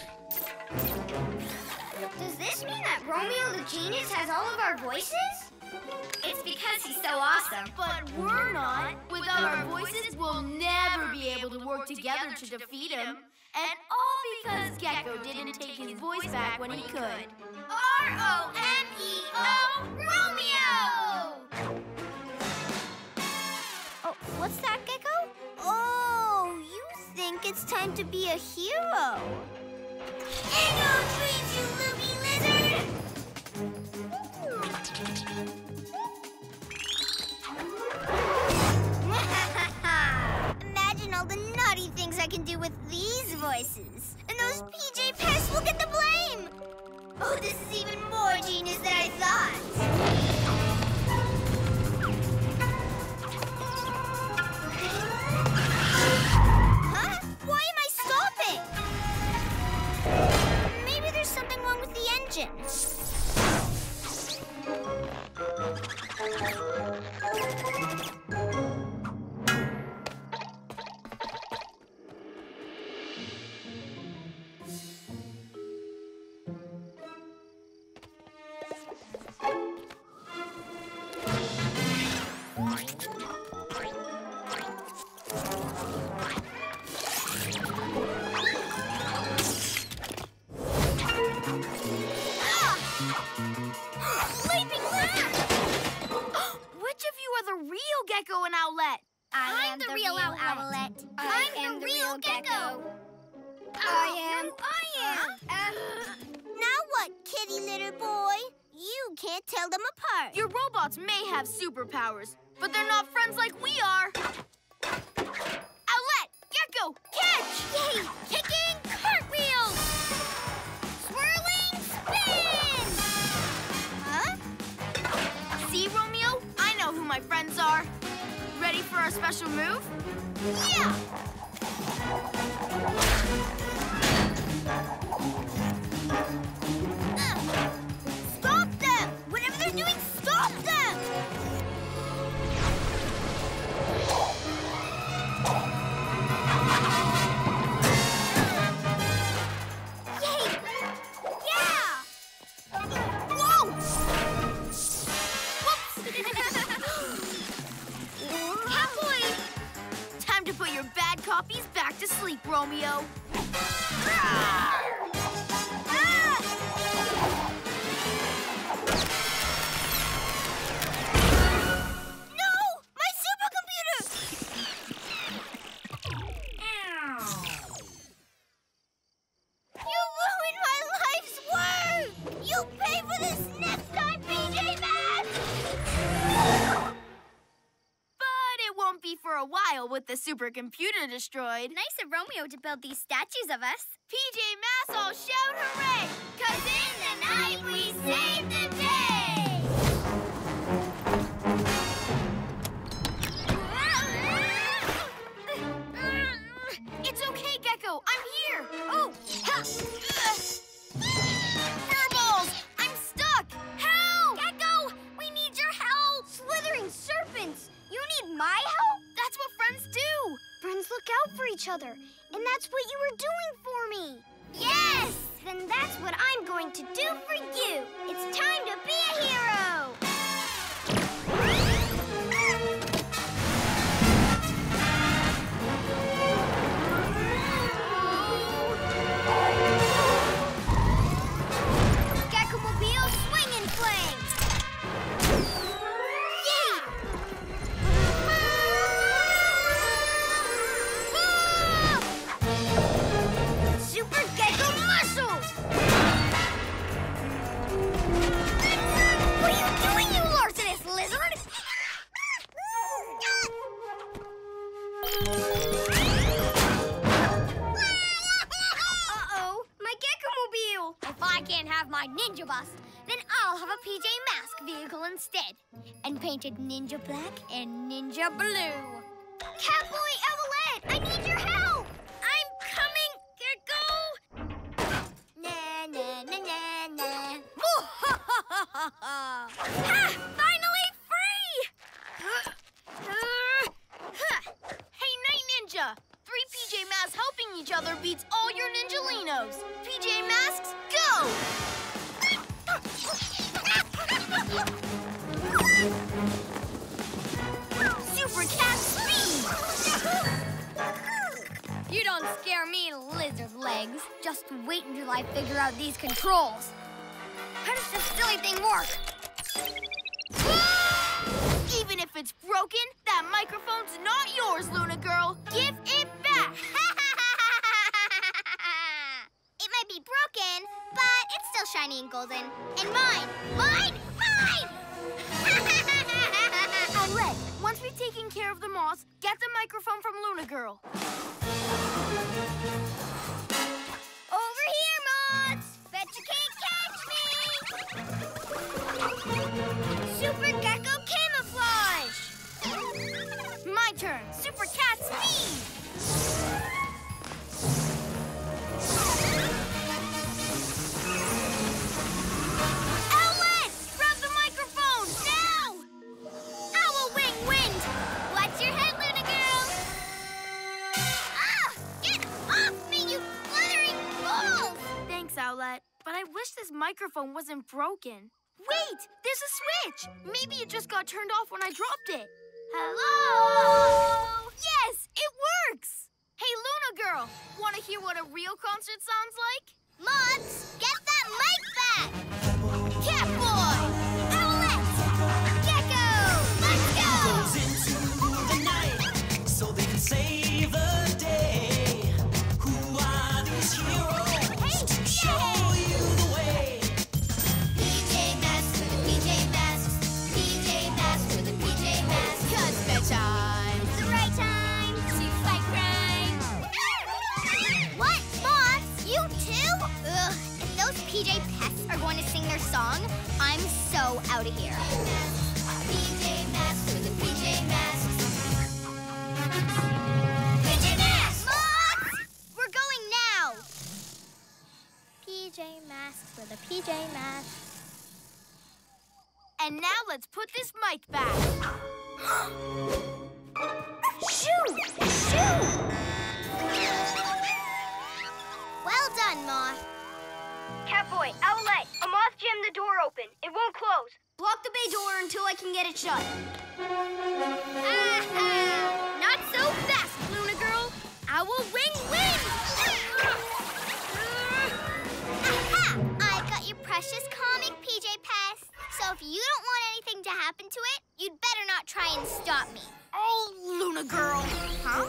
Does this mean that Romeo the Genius has all of our voices? It's because he's so awesome. But we're not. Without our voices, we'll never be able to work together to defeat him. And all because Gekko didn't take his voice back when he could. R-O-M-E-O, Romeo! Oh, what's that, Gekko? Oh, you think it's time to be a hero. Ego treats you, Loopy Lizard! Imagine all the naughty things I can do with these voices. And those PJ pests will get the blame. Oh, this is even more genius than I thought. Huh? Why am I stopping? Gekko and Owlette. I'm the real Owlette. I am the real Gekko. I am. Now what, kitty litter boy? You can't tell them apart. Your robots may have superpowers, but they're not friends like we are. Owlette! Gekko! Catch! Yay! Kicking cartwheels! Swirling spin! Huh? See, Romeo? I know who my friends are. Ready for our special move? Yeah! Stop them! Whatever they're doing, stop them! Yay! Yeah! Whoa! Catboy! Time to put your bad copies back to sleep, Romeo. No! My supercomputer! You ruined my life's work! You'll pay for this next time, PJ Masks! But it won't be for a while with the supercomputer destroyed. Nice of Romeo to build these statues of us. PJ Masks all shout hooray! 'Cause in the night we saved the day! It's okay, Gekko. I'm here. Oh! Ha! Furballs! I'm stuck! Help! Gekko! We need your help! Slithering serpents! You need my help? That's what friends do. Friends look out for each other, and that's what you were doing for me. Yes! Then that's what I'm going to do for you. It's time to be a hero! Gekko-mobile swing and fling! Yay! Super Gekko muscles! What are you doing, you larcenous lizard? Uh-oh, my Gekko-mobile! If I can't have my ninja bus, then I'll have a PJ Mask vehicle instead. And painted ninja black and ninja blue. Catboy, Owlette, I need your help! I'm coming, Gekko! Na na na na na. Ha! Finally free! Hey, Night Ninja! 3 PJ Masks helping each other beats all your Ninjalinos. PJ Masks, go! Super Cat Speed! You don't scare me, lizard legs. Just wait until I figure out these controls. How does this silly thing work? Even if it's broken, that microphone's not yours, Luna Girl. Give it back! It might be broken, but it's still shiny and golden. And mine! Mine! Mine! Owlette, once we've taken care of the moths, get the microphone from Luna Girl. Over here, moths! Bet you can't catch me! Super Gekko camouflage! My turn. Super Cat Speed! Owlette! Grab the microphone, now! Owl Wing Wind! Watch your head, Luna Girl! Ah! Get off me, you fluttering fools! Thanks, Owlette, but I wish this microphone wasn't broken. Wait! There's a switch! Maybe it just got turned off when I dropped it. Hello? Yes! It works! Hey, Luna Girl! Want to hear what a real concert sounds like? Moths, get that mic back! Catboy! Owlette! Gekko! Let's go! out of here. PJ Masks with the PJ Masks. PJ Masks! Moths! We're going now. PJ Masks with the PJ Masks. And now let's put this mic back. Shoo! Shoo! Well done, Moth. Catboy, Owlette, a moth jammed the door open. It won't close. Block the bay door until I can get it shut. Not so fast, Luna Girl. Owl wing wing! Aha! I've got your precious calming PJ Pass. So if you don't want anything to happen to it, you'd better not try and stop me. Oh, Luna Girl. Huh?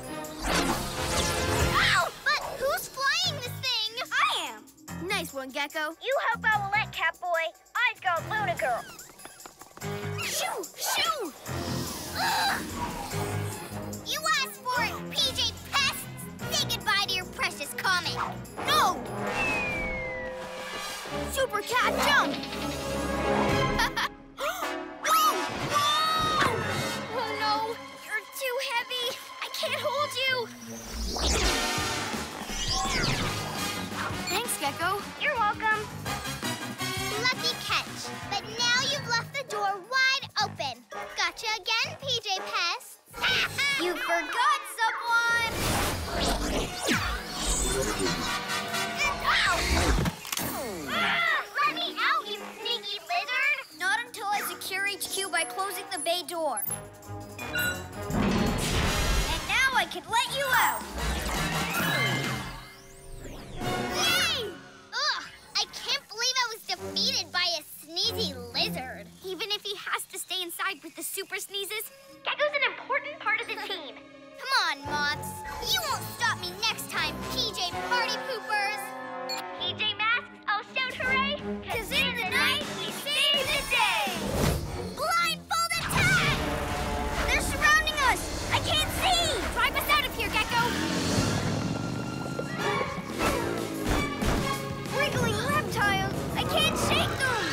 Ow! But who's flying this thing? I am. Nice one, Gekko. You help Owlette, Catboy. I've got Luna Girl. Shoo! Shoo! Ugh! You asked for it, PJ Pests! Say goodbye to your precious calming. No! Super cat jump! Whoa! Whoa! Oh no! You're too heavy! I can't hold you! Thanks, Gekko. You're welcome. Lucky catch. But now you've left the door wide open. Gotcha again, PJ Pests. You forgot someone. Let me out, you sneaky lizard! Not until I secure HQ by closing the bay door. And now I can let you out. Yay! Ugh! I can't believe I was defeated by a sneezy lizard. Even if he has to stay inside with the super sneezes, Gekko's an important part of the team. Come on, Moths. You won't stop me next time, PJ Party Poopers. PJ Masks, I'll shout hooray! 'Cause in the night, we save the day! Blindfold attack! They're surrounding us! I can't see! drive us out of here, Gekko! Wriggling reptiles! I can't shake them!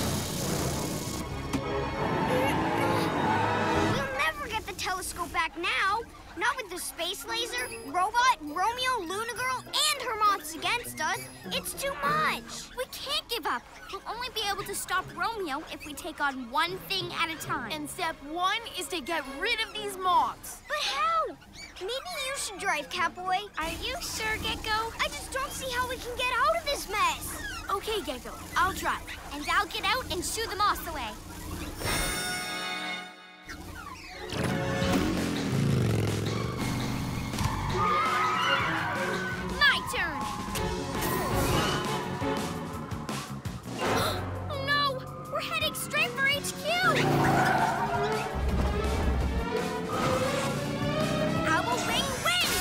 We'll never get the telescope back now! Not with the space laser, robot, Romeo, Luna Girl, and her moths against us. It's too much. We can't give up. We'll only be able to stop Romeo if we take on one thing at a time. And step one is to get rid of these moths. But how? Maybe you should drive, Catboy. Are you sure, Gekko? I just don't see how we can get out of this mess. Okay, Gekko, I'll drive. And I'll get out and shoo the moths away. My turn! Oh no! We're heading straight for HQ! Owl wing wing!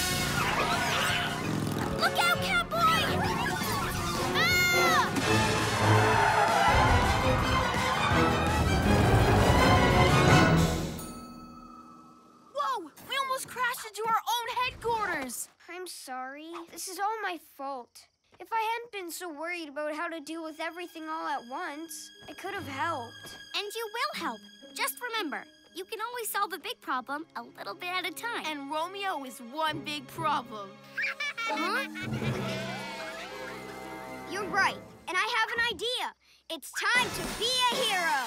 Look out, Catboy! Ah! Whoa! We almost crashed into our own headquarters. I'm sorry. This is all my fault. If I hadn't been so worried about how to deal with everything all at once, I could have helped. And you will help. Just remember, you can always solve a big problem a little bit at a time. And Romeo is one big problem. Huh? You're right, and I have an idea. It's time to be a hero.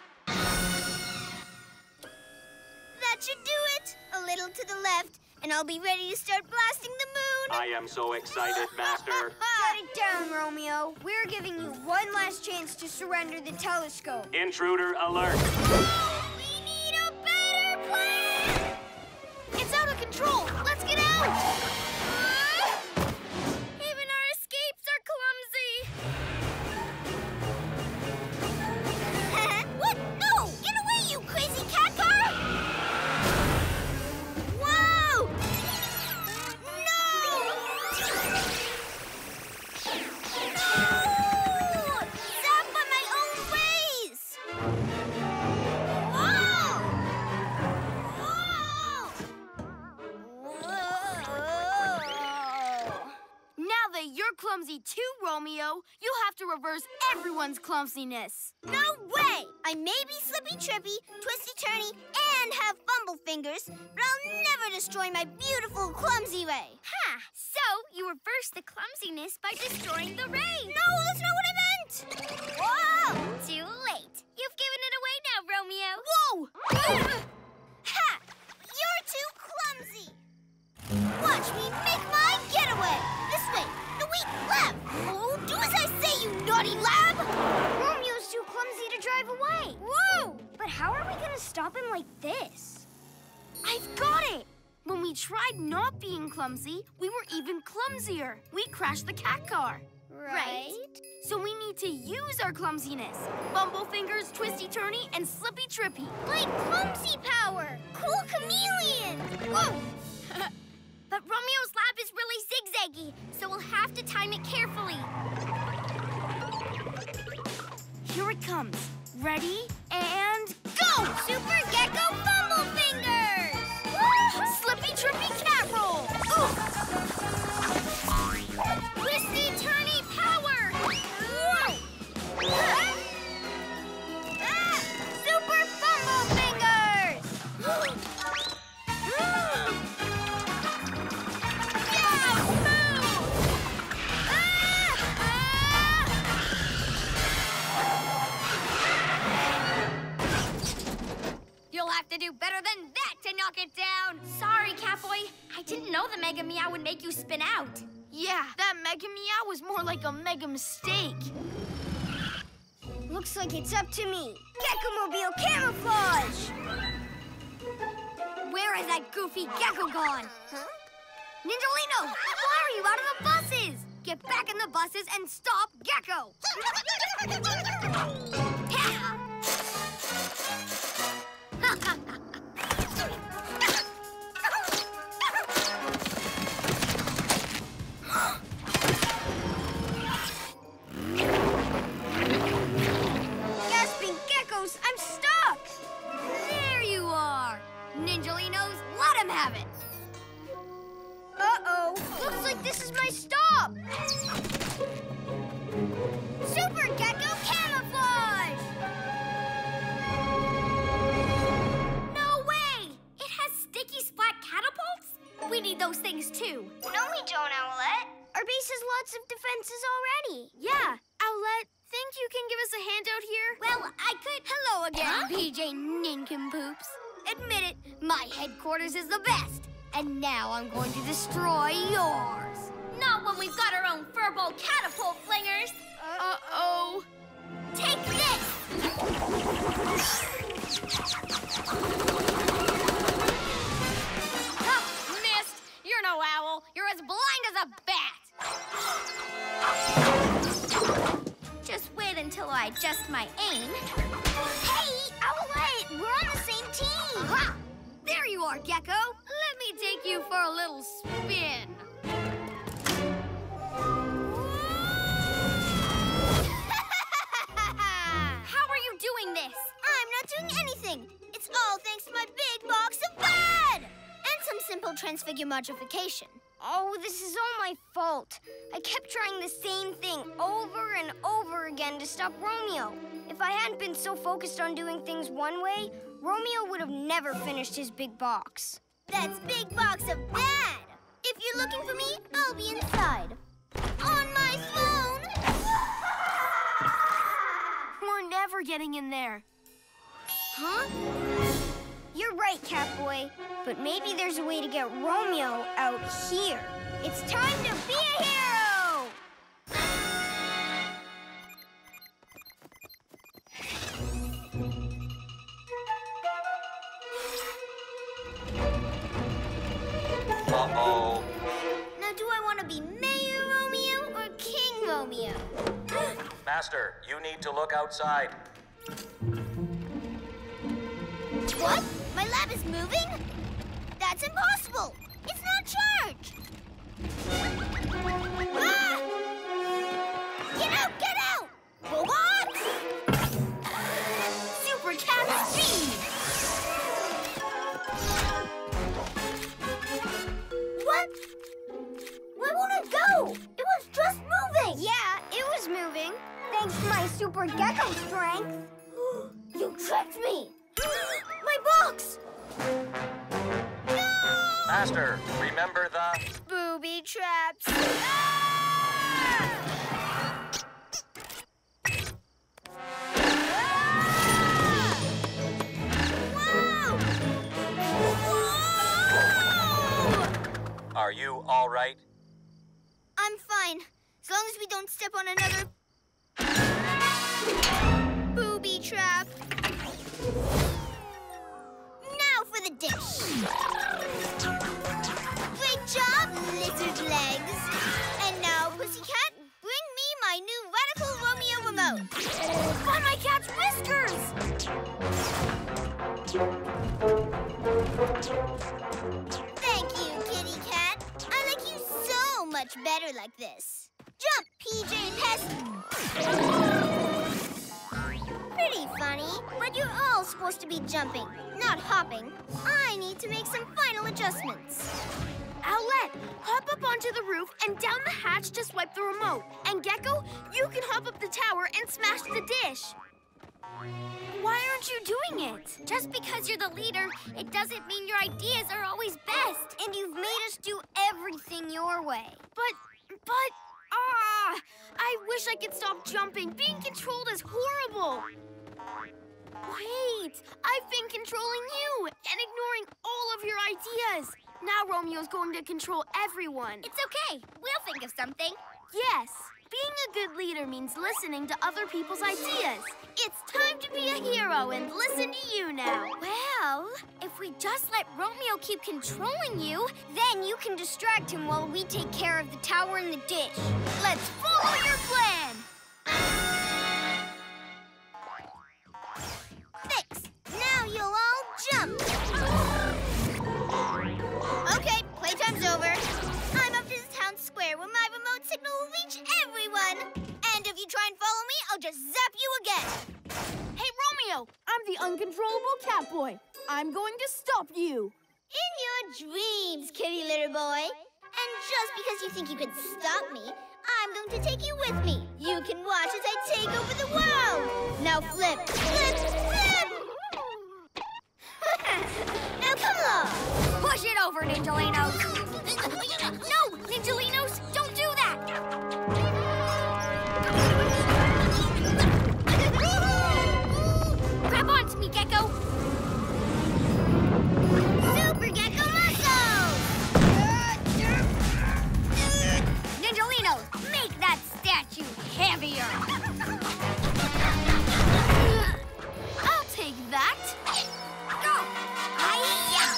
That should do it. A little to the left, and I'll be ready to start blasting the moon. I am so excited, Master. Shut it down, Romeo. We're giving you one last chance to surrender the telescope. Intruder alert. We need a better plan. It's out of control. Let's get out. Even our escapes are clumsy. What? No! Get away, you crazy cat car! Whoa! No! No! Stop by my own ways! clumsy too, Romeo. You'll have to reverse everyone's clumsiness. No way! I may be slippy trippy, twisty turny, and have fumble fingers, but I'll never destroy my beautiful clumsy ray. Ha! So, you reverse the clumsiness by destroying the ray. No, that's not what I meant! Whoa! Too late. You've given it away now, Romeo. Whoa! Ha! You're too clumsy! Watch me make my getaway! This way! No, wait, lab! Oh, do as I say, you naughty lab! Romeo's too clumsy to drive away. Whoa! But how are we gonna stop him like this? I've got it! When we tried not being clumsy, we were even clumsier. We crashed the cat car. Right? So we need to use our clumsiness. Bumble fingers, twisty turny, and slippy trippy. Like clumsy power! Cool chameleon! Whoa! But Romeo's lab is really zigzaggy, so we'll have to time it carefully. Here it comes. Ready, and go! Super Gekko fumble fingers! Slippy trippy cat roll! Twisty turny power! Super fumble fingers! You'll have to do better than that to knock it down. Sorry, Catboy. I didn't know the Mega Meow would make you spin out. Yeah, that Mega Meow was more like a mega mistake. Looks like it's up to me. Gekko-mobile camouflage! Where has that goofy Gekko gone? Huh? Ninjalino, why are you out of the buses? Get back in the buses and stop Gekko! Gasping geckos, I'm stuck! There you are! Ninjalinos, let him have it! Uh-oh, looks like this is my stop! Super Gekko camouflage! No way! It has sticky splat catapults? We need those things too. No, we don't, Owlette. Our base has lots of defenses already. Yeah, Owlette, think you can give us a handout here? Well, I could... Hello again, PJ Nincompoops. Admit it, my headquarters is the best. And now I'm going to destroy yours. Not when we've got our own furball catapult flingers. Uh-oh. Take this! Oh, missed! You're no owl. You're as blind as a bat. Just wait until I adjust my aim. Hey, Owlette, we're on the same team! Aha! There you are, Gekko. Let me take you for a little spin. How are you doing this? I'm not doing anything. It's all thanks to my big box of bad! And some simple transfigure modification. Oh, this is all my fault. I kept trying the same thing over and over again to stop Romeo. If I hadn't been so focused on doing things one way, Romeo would have never finished his big box. That's big box of bad! If you're looking for me, I'll be inside. On my phone! We're never getting in there. Huh? You're right, Catboy. But maybe there's a way to get Romeo out here. It's time to be a hero! Uh-oh. Now, do I want to be Mayor Romeo or King Romeo? Master, you need to look outside. What? My lab is moving? That's impossible! It's not charged! Ah! Get out! Get out! Robots! Super cat speed! What? Where won't it go? It was just moving! super Gekko strength. You tricked me! My box! Master, remember the... Booby traps! Whoa! Whoa! Are you all right? I'm fine, as long as we don't step on another booby trap. Now for the dish. Great job, lizard legs. And now, Pussycat, bring me my new Radical Romeo remote. On my cat's whiskers! Thank you, Kitty Cat. I like you so much better like this. Jump, PJ Pest. Pretty funny, but you're all supposed to be jumping, not hopping. I need to make some final adjustments. Owlette, hop up onto the roof and down the hatch to swipe the remote. And Gekko, you can hop up the tower and smash the dish. Why aren't you doing it? Just because you're the leader, it doesn't mean your ideas are always best. And you've made us do everything your way. I wish I could stop jumping. Being controlled is horrible. Wait, I've been controlling you and ignoring all of your ideas. Now Romeo's going to control everyone. It's okay. We'll think of something. Yes, being a good leader means listening to other people's ideas. It's time to be a hero and listen to you now. Well, if we just let Romeo keep controlling you, Then you can distract him while we take care of the tower and the dish. Let's follow your plan. Fix. Now you'll all jump. Okay, playtime's over. I'm up to the town square where my remote signal will reach everyone. And if you try and follow me, I'll just zap you again. Hey, Romeo! I'm the uncontrollable Catboy. I'm going to stop you. In your dreams, kitty litter boy. And just because you think you can stop me, I'm going to take you with me. You can watch as I take over the world. Now flip, flip, flip! Now come along. push it over, Ninjalinos. No, Ninjalinos, don't do that. Grab onto me, Gekko. Super Gekko muscles! Ninjalinos, make that statue heavier. I'll take that. Go! Hi-ya!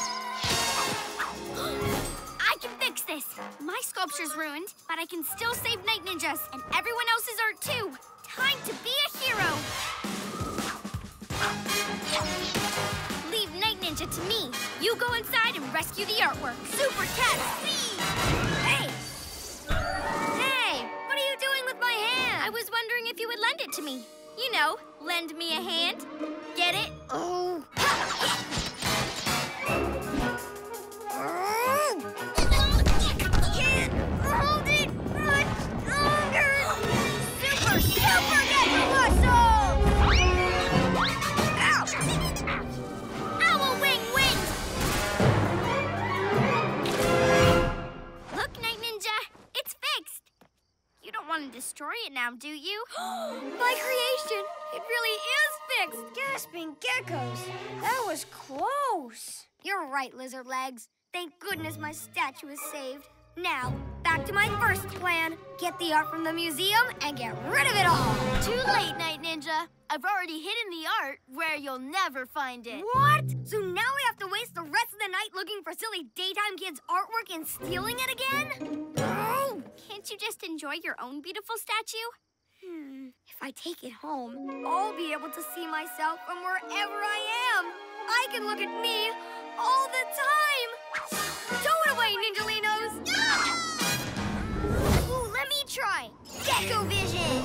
I can fix this. My sculpture's ruined, but I can still save Night Ninjas, and everyone else's art too. Time to be a hero. Leave Night Ninja to me. You go inside and rescue the artwork. Super Cat Speed! Hey! Hey, what are you doing with my hand? I was wondering if you would lend it to me. You know, lend me a hand. Get it? Oh. Can't hold it much longer! Super Gekko muscles! Ow! Owl wing wings! Look, Night Ninja, it's fixed. You don't want to destroy it now, do you? My creation! It really is fixed! Gasping geckos! That was close! You're right, Lizard Legs. Thank goodness my statue is saved. Now, back to my first plan. Get the art from the museum and get rid of it all. Too late, Night Ninja. I've already hidden the art where you'll never find it. What? So now we have to waste the rest of the night looking for silly daytime kids' artwork and stealing it again? Oh! Can't you just enjoy your own beautiful statue? If I take it home, I'll be able to see myself from wherever I am. I can look at me all the time. Tow it away, Ninjalinos. Ooh, let me try! Gekko vision!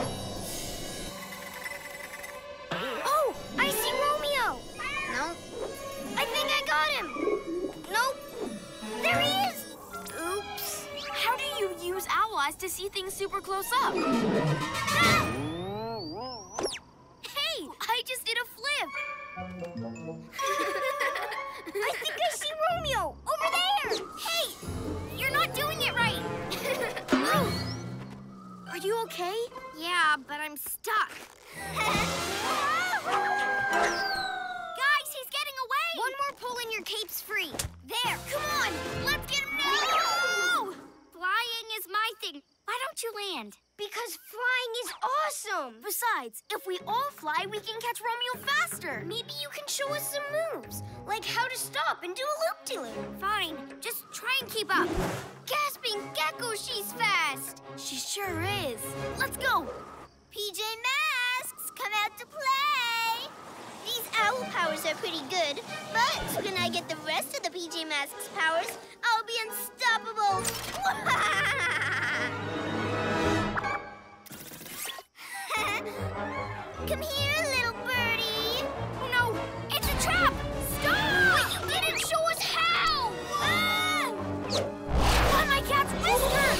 Oh, I see Romeo! No. I think I got him! Nope! There he is! Oops. How do you use owl eyes to see things super close up? Ah! I think I see Romeo! Over there! Hey! You're not doing it right! Oh. Are you okay? Yeah, but I'm stuck. Guys, he's getting away! One more pull and your cape's free. There, come on! Let's get him now! Flying is my thing. Why don't you land? Because flying is awesome! Besides, if we all fly, we can catch Romeo faster. Maybe you can show us some moves, like how to stop and do a loop-de-loop. Fine, just try and keep up. Gasping Gekko, she's fast! She sure is. Let's go. PJ Masks, come out to play! These owl powers are pretty good, but when I get the rest of the PJ Masks powers, I'll be unstoppable! Come here, little birdie! Oh no, it's a trap! Stop! But you didn't show us how! Ah! On my cat's whiskers!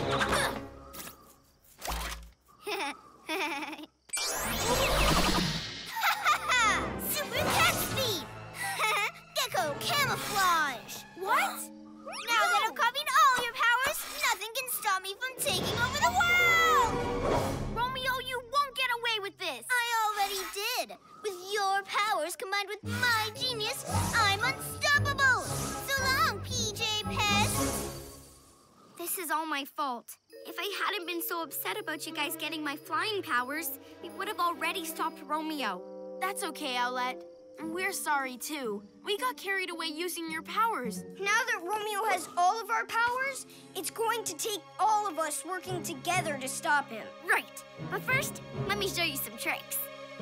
Super cat speed! Gekko camouflage! What? Now that I've copied all your powers, nothing can stop me from taking over the world! Romeo, you won't get away with this! I already did! With your powers combined with my genius, I'm unstoppable! So long, PJ Pests! This is all my fault. If I hadn't been so upset about you guys getting my flying powers, we would have already stopped Romeo. That's okay, Owlette. We're sorry, too. We got carried away using your powers. Now that Romeo has all of our powers, it's going to take all of us working together to stop him. Right. But first, let me show you some tricks.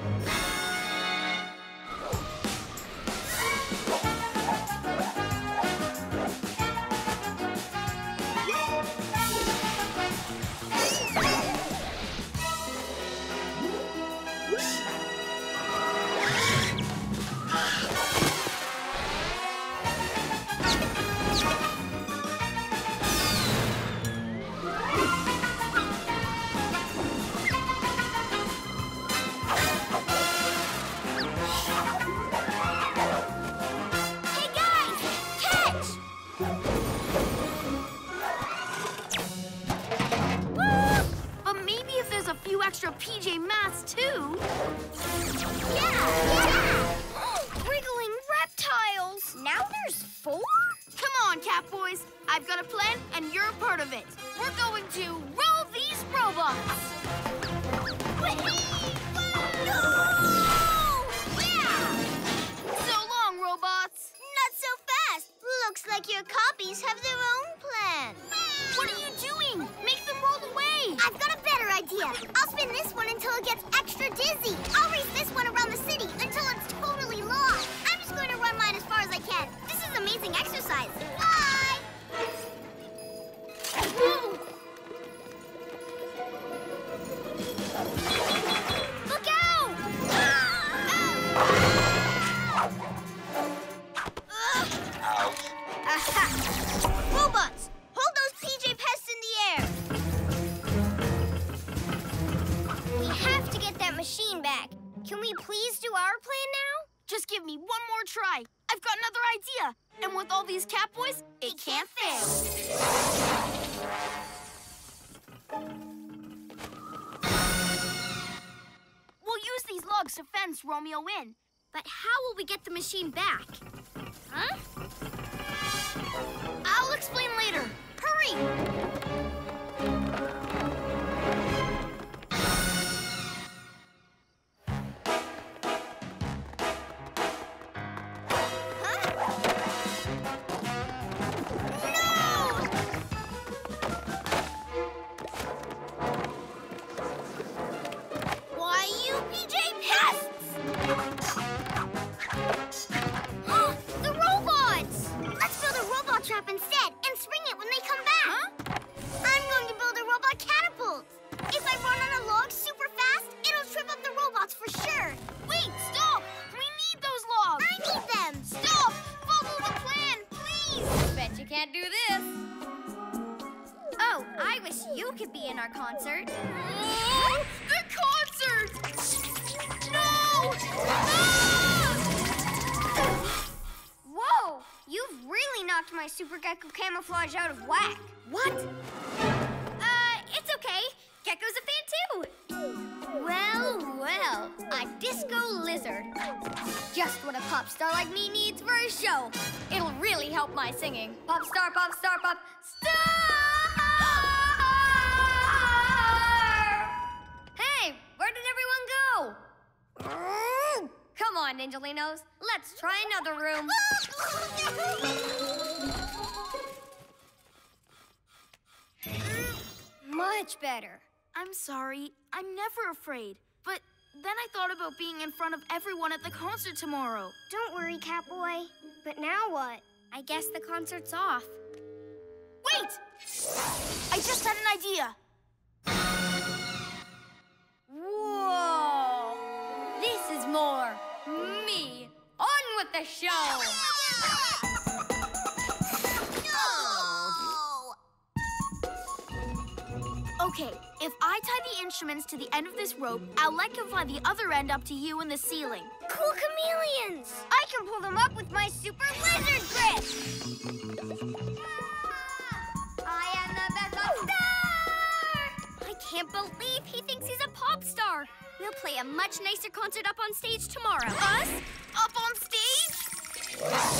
Extra PJ Masks, too. Yeah! Wriggling reptiles! Now there's 4? Come on, Catboys. I've got a plan, and you're a part of it. We're going to roll these robots. No! Yeah! So long, robots. Not so fast. Looks like your copies have their own plan. What are you doing? Make them roll away. I've got a better idea. I'll spin this one until it gets extra dizzy. I'll race this one around the city until it's totally lost. I'm just going to run mine as far as I can. This is amazing exercise. Bye! Look out! Ouch. Aha! Robots, hold those PJ Pests in the air. We have to get that machine back. Can we please do our plan now? Just give me one more try. I've got another idea. And with all these Catboys, it can't fail. We'll use these logs to fence Romeo in. But how will we get the machine back? Huh? I'll explain later. Hurry! Why, you PJ Pests! The robots! Let's build a robot trap instead and spring it when they come back. Huh? I'm going to build a robot catapult. If I run on a log super fast, it'll trip up the robots for sure. Wait, stop! We need those logs! I need them. Stop! Follow the plan, please! Bet you can't do this. Oh, I wish you could be in our concert. Oh, the concert! No! Ah! my Super Gekko camouflage out of whack. What? It's okay. Gekko's a fan too. Well, a disco lizard. Just what a pop star like me needs for a show. It'll really help my singing. Pop star, pop star, pop star! Hey, where did everyone go? Come on, Angelinos. Let's try another room. Much better. I'm sorry. I'm never afraid. But then I thought about being in front of everyone at the concert tomorrow. Don't worry, Catboy. But now what? I guess the concert's off. Wait! I just had an idea. Whoa! This is more me. On with the show! Okay, if I tie the instruments to the end of this rope, Owlette can fly the other end up to you in the ceiling. Cool chameleons! I can pull them up with my super lizard grip! I am the best pop star! I can't believe he thinks he's a pop star. We'll play a much nicer concert up on stage tomorrow. Us? Up on stage?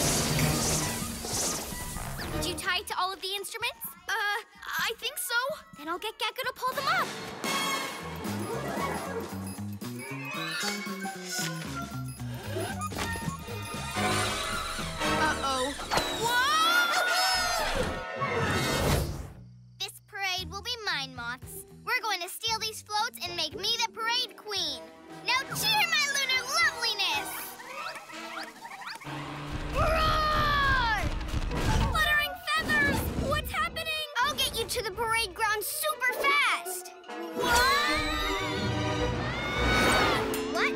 Did you tie to all of the instruments? I think so. Then I'll get Gekko to pull them up. Uh-oh. Whoa! This parade will be mine, Moths. We're going to steal these floats and make me the parade queen. Now cheer my lunar loveliness! Fluttering feathers! What's happening? I'll get you to the parade ground super fast! What?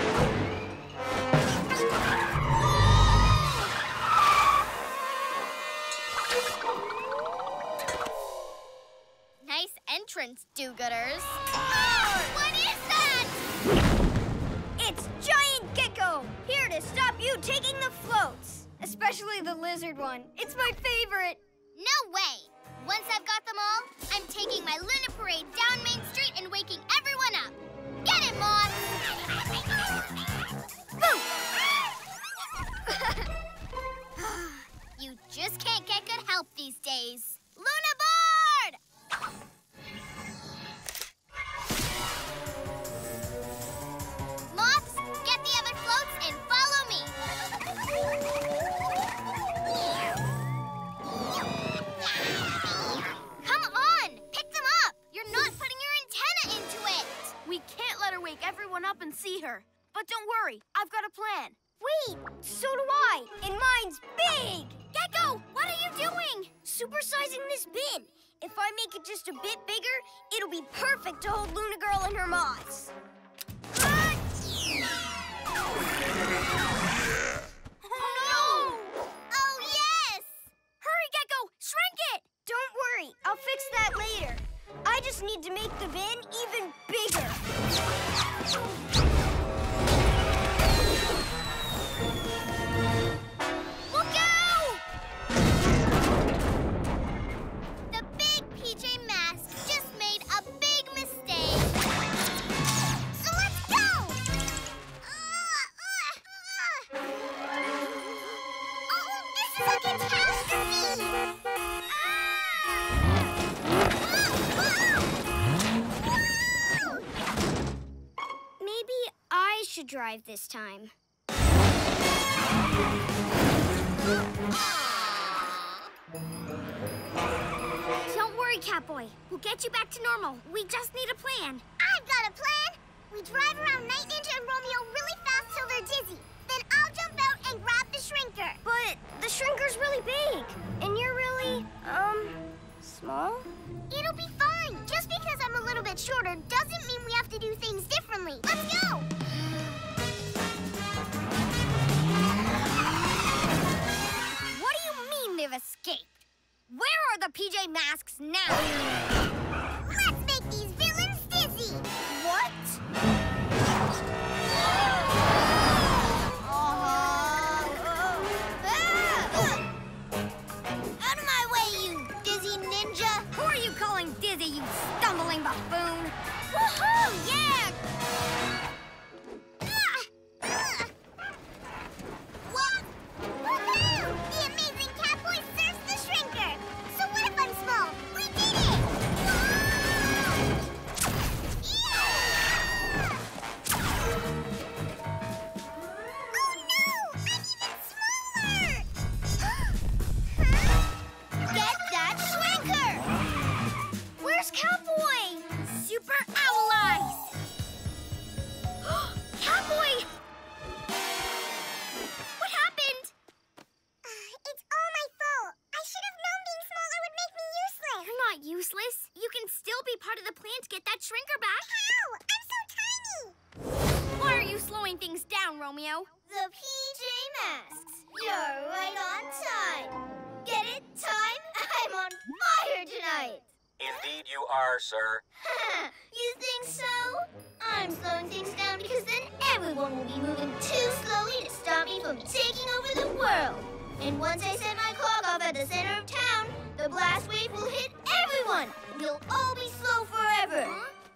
Nice entrance, do-gooders. Oh, what is that? It's Giant Gekko, here to stop you taking the floats. Especially the lizard one. It's my favorite. No way! Once I've got them all, I'm taking my Luna Parade down Main Street and waking everyone up. Get it, Moth! You just can't get good help these days. Luna board! Moths, get the other floats and follow me. Come on! Pick them up! You're not putting your antenna into it! We can't let her wake everyone up and see her. But don't worry, I've got a plan. Wait, so do I. And mine's big. Gekko, what are you doing? Supersizing this bin. If I make it just a bit bigger, it'll be perfect to hold Luna Girl and her moths. Oh, no! Oh, yes! Hurry, Gekko! Shrink it! Don't worry, I'll fix that later. I just need to make the bin even bigger. Look out! The big PJ Masks just made a big mistake. So let's go! Oh, this is a catastrophe! Maybe I should drive this time. Don't worry, Catboy. We'll get you back to normal. We just need a plan. I've got a plan! We drive around Night Ninja and Romeo really fast till they're dizzy. Then I'll jump out and grab the shrinker. But the shrinker's really big. And you're really, small? It'll be fine. Just because I'm a little bit shorter doesn't mean we have to do things differently. Let's go! What do you mean they've escaped? Where are the PJ Masks now? Let's make these villains dizzy! What? What happened? It's all my fault. I should have known being smaller would make me useless. You're not useless. You can still be part of the plan to get that shrinker back. How? I'm so tiny. Why are you slowing things down, Romeo? The PJ Masks. You're right on time. Get it? Time? I'm on fire tonight. Indeed you are, sir. You think so? I'm slowing things down because then everyone will be moving too slowly to stop me from taking over the world. And once I set my clock off at the center of town, the blast wave will hit everyone. We'll all be slow forever.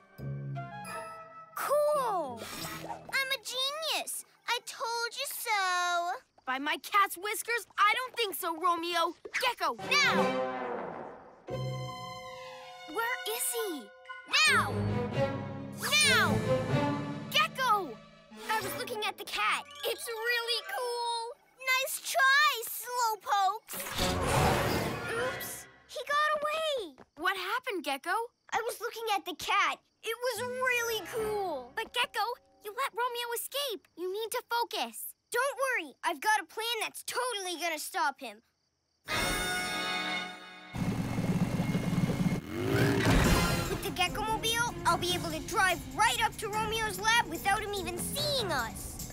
Cool! I'm a genius. I told you so. By my cat's whiskers, I don't think so, Romeo. Gekko, now! Where is he? Now! Now! Gekko! I was looking at the cat. It's really cool. Nice try, slowpokes. Oops, he got away. What happened, Gekko? I was looking at the cat. It was really cool. But Gekko, you let Romeo escape. You need to focus. Don't worry, I've got a plan that's totally gonna stop him. With the Gekko-mobile, I'll be able to drive right up to Romeo's lab without him even seeing us.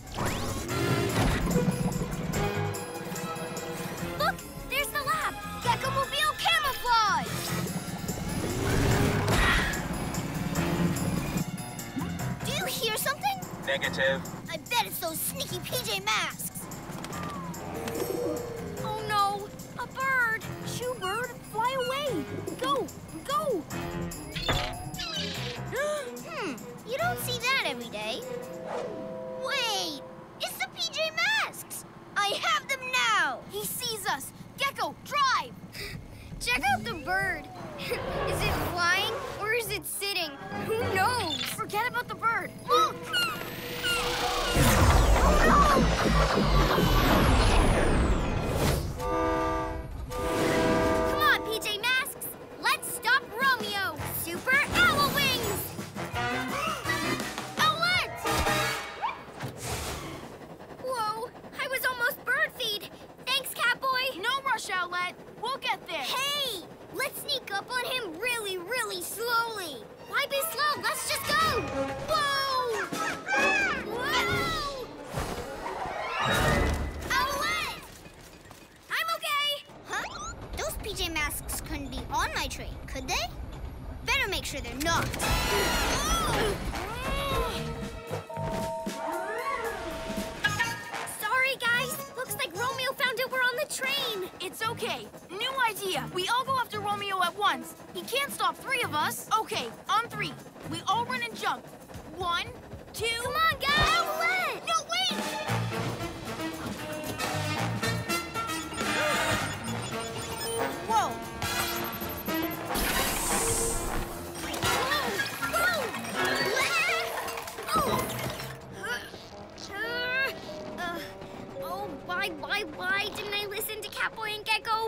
Look, there's the lab. Gekko-mobile camouflage! Do you hear something? Negative. I bet it's those sneaky PJ Masks. Oh no, a bird. Shoo bird, fly away. Go, go. You don't see that every day. Wait, it's the PJ Masks. I have them now. He sees us. Gekko, drive. Check out the bird. Is it flying or is it sitting? Who knows? Forget about the bird. Look! Come on, PJ Masks. Let's stop Romeo. Super Owl Wings. Owlette! Whoa, I was almost bird feed. Thanks, Catboy. No rush, Owlette. We'll get there. Hey! Let's sneak up on him really, really slowly. Why be slow? Let's just go. Whoa! Whoa! Owlette! I'm okay. Huh? Those PJ Masks couldn't be on my train, could they? Better make sure they're not. Sorry, guys. Looks like Romeo found out we're on the train. It's okay. New idea. We all go after Romeo at once. He can't stop three of us. Okay, on three. We all run and jump. 1, 2... Come on, guys! Owlette! No, wait! Whoa! Why didn't I listen to Catboy and Gekko?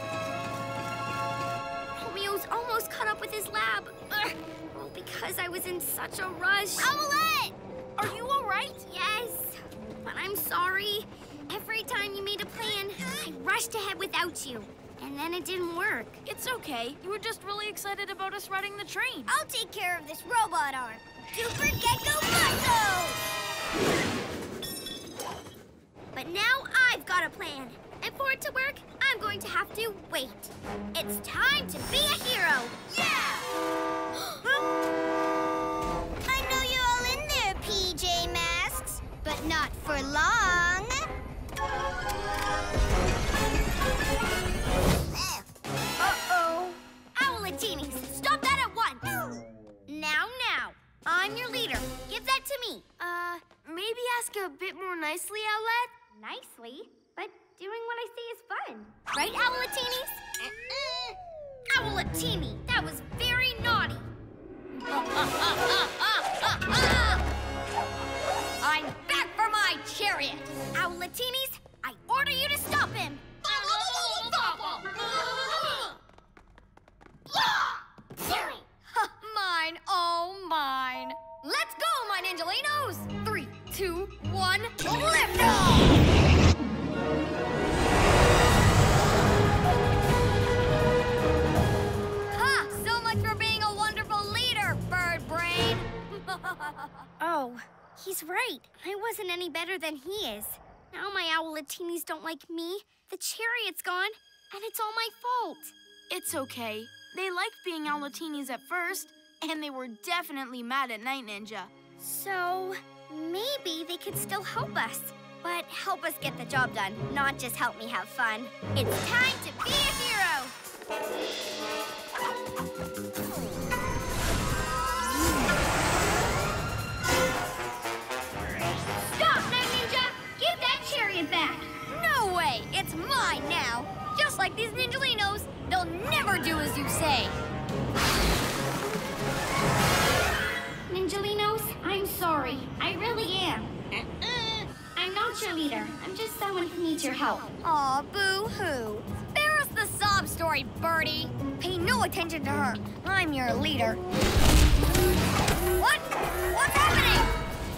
Romeo's almost caught up with his lab. All because I was in such a rush. Owlette! Are you all right? Yes, but I'm sorry. Every time you made a plan, I rushed ahead without you. And then it didn't work. It's okay. You were just really excited about us riding the train. I'll take care of this robot arm. Super Gekko Muscle! But now I've got a plan. And for it to work, I'm going to have to wait. It's time to be a hero. Yeah! I know you're all in there, PJ Masks, but not for long. Uh-oh. Owlette, stop that at once. Now, I'm your leader. Give that to me. Maybe ask a bit more nicely, Owlette? Nicely, but doing what I say is fun. Right, Owlette? Owlette, that was very naughty. I'm back for my chariot. Owlette, I order you to stop him. Mine, oh mine. Let's go, my Ninjalinos. 3, 2, 1, lift off! right. I wasn't any better than he is. Now my Owletteenies don't like me. The chariot's gone, and it's all my fault. It's okay. They liked being Owletteenies at first, and they were definitely mad at Night Ninja. So, maybe they could still help us. But help us get the job done, not just help me have fun. It's time to be a hero! Stop, Night Ninja! Give that chariot back! No way! It's mine now! Just like these Ninjalinos, they'll never do as you say. Ninjalinos, I'm sorry. I really am. I'm not your leader. I'm just someone who needs your help. Aw, boo-hoo. Spare us the sob story, Birdie. Pay no attention to her. I'm your leader. What? What's happening?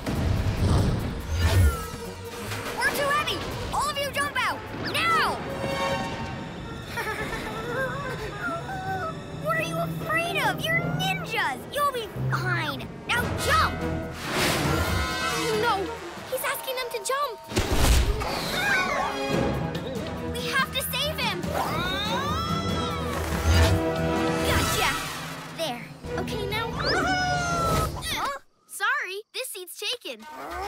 We're too heavy. All of you jump out. Now! What are you afraid of? You're ninjas. You'll be fine. Now jump! No! He's asking them to jump. We have to save him. Gotcha. There. Okay, now. Sorry, this seat's taken.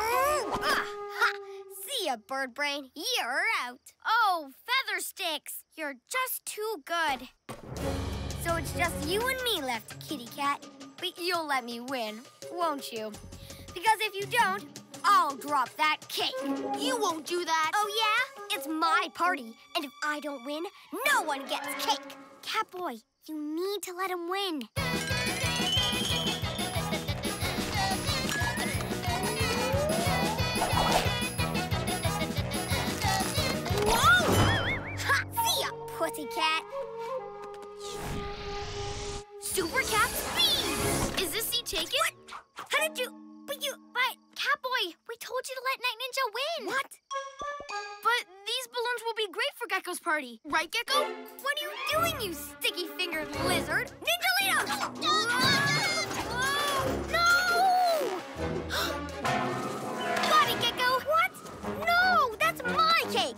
See ya, Bird Brain. You're out. Oh, Feather Sticks. You're just too good. So it's just you and me left, Kitty Cat. But you'll let me win, won't you? Because if you don't, I'll drop that cake. You won't do that. Oh, yeah? It's my party. And if I don't win, no one gets cake. Catboy, you need to let him win. Whoa! Ha! See ya, pussycat. Super Cat Speed. Is this seat taken? What? How did you... But, Catboy, we told you to let Night Ninja win. What? But these balloons will be great for Gekko's party. Right, Gekko? What are you doing, you sticky-fingered lizard? Ninjalinos! No! Got it, Gekko! What? No! That's my cake!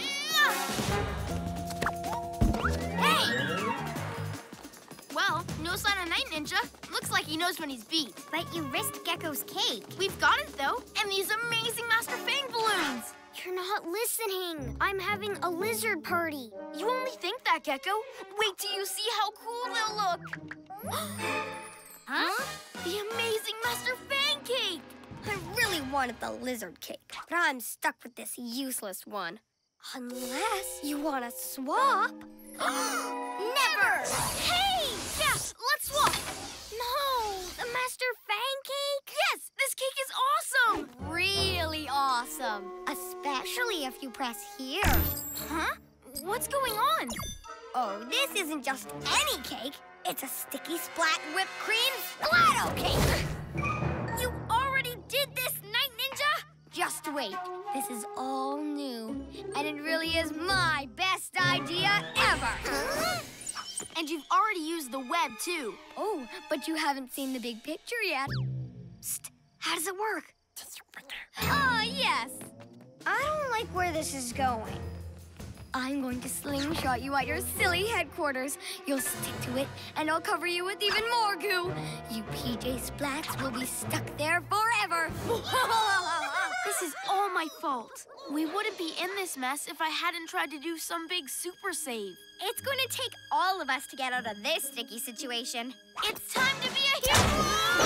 Hey! Well, no sign of Night Ninja. Looks like he knows when he's beat. But you risked Gekko's cake. We've got it, though, and these amazing Master Fang balloons. You're not listening. I'm having a lizard party. You only think that, Gekko. Wait till you see how cool they'll look. Huh? The amazing Master Fang cake. I really wanted the lizard cake, but I'm stuck with this useless one. Unless you want to swap. Never! Hey! Yes, let's swap. No! The Master Fang cake? Yes, this cake is awesome. Really awesome. Especially if you press here. Huh? What's going on? Oh, this isn't just any cake. It's a sticky splat whipped cream splatto cake. You already did this, Night Ninja? Just wait. This is all new. And it really is my best idea ever. And you've already used the web, too. Oh, but you haven't seen the big picture yet. Psst. How does it work? Ah, yes. I don't like where this is going. I'm going to slingshot you at your silly headquarters. You'll stick to it, and I'll cover you with even more goo. You PJ Splats will be stuck there forever. This is all my fault. We wouldn't be in this mess if I hadn't tried to do some big super save. It's going to take all of us to get out of this sticky situation. It's time to be a hero!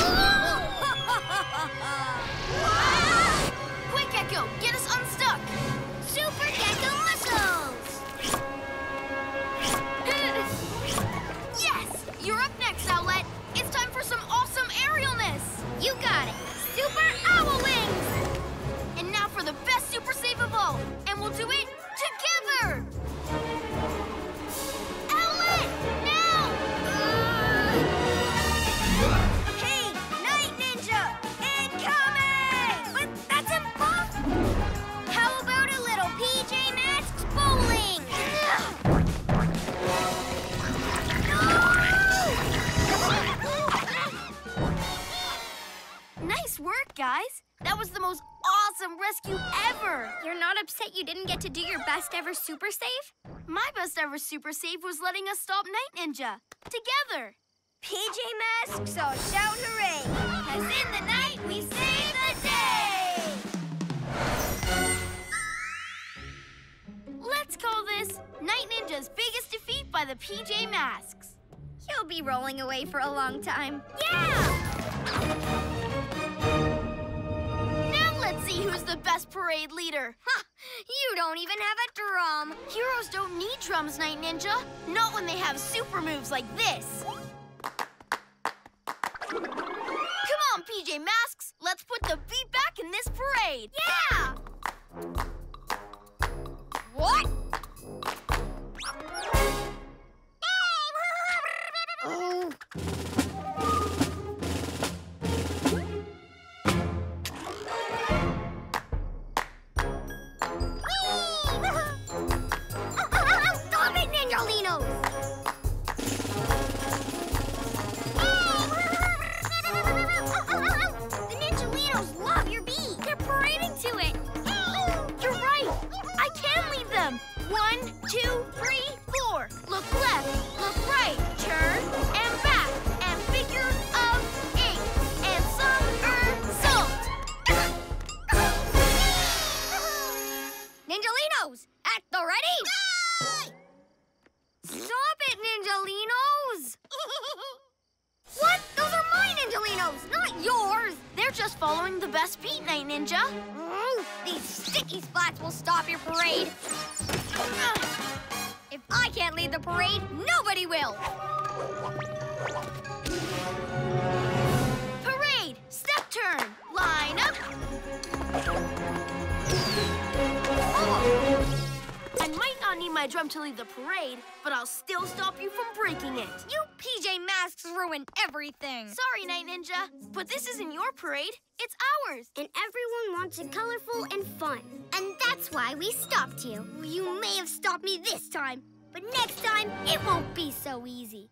Quick, Gekko, get us unstuck! Super Gekko missiles! Yes! You're up next, Owlette. It's time for some awesome aerialness! You got it! Super Owl Wings! And now for the best super save of all. And we'll do it together! Owlette, now! Hey, Night Ninja! Incoming! But that's impossible! How about a little PJ Masks bowling? Nice work, guys. That was the most awesome rescue ever! You're not upset you didn't get to do your best ever super save? My best ever super save was letting us stop Night Ninja. Together! PJ Masks, all shout hooray! 'Cause in the night, we save the day! Let's call this Night Ninja's biggest defeat by the PJ Masks. He'll be rolling away for a long time. Yeah! Now let's see who's the best parade leader. Ha! You don't even have a drum. Heroes don't need drums, Night Ninja. Not when they have super moves like this. Come on, PJ Masks. Let's put the beat back in this parade. Yeah! What? Oh. Stop it, Ninjalinos! The Ninjalinos love your beat. They're parading to it. You're right. I can lead them. 1, 2, 3, 4. Look left, look right, turn and back, and figure of 8, and somersault. Ninjalinos, at the ready? Stop it, Ninjalinos! What? Those are my Ninjalinos, not yours! They're just following the best beat, Night Ninja. These sticky splats will stop your parade. If I can't lead the parade, nobody will. Parade, step turn, line up. I might not need my drum to lead the parade, but I'll still stop you from breaking it. You PJ Masks ruin everything. Sorry, Night Ninja, but this isn't your parade. It's ours. And everyone wants it colorful and fun. And that's why we stopped you. You may have stopped me this time, but next time it won't be so easy.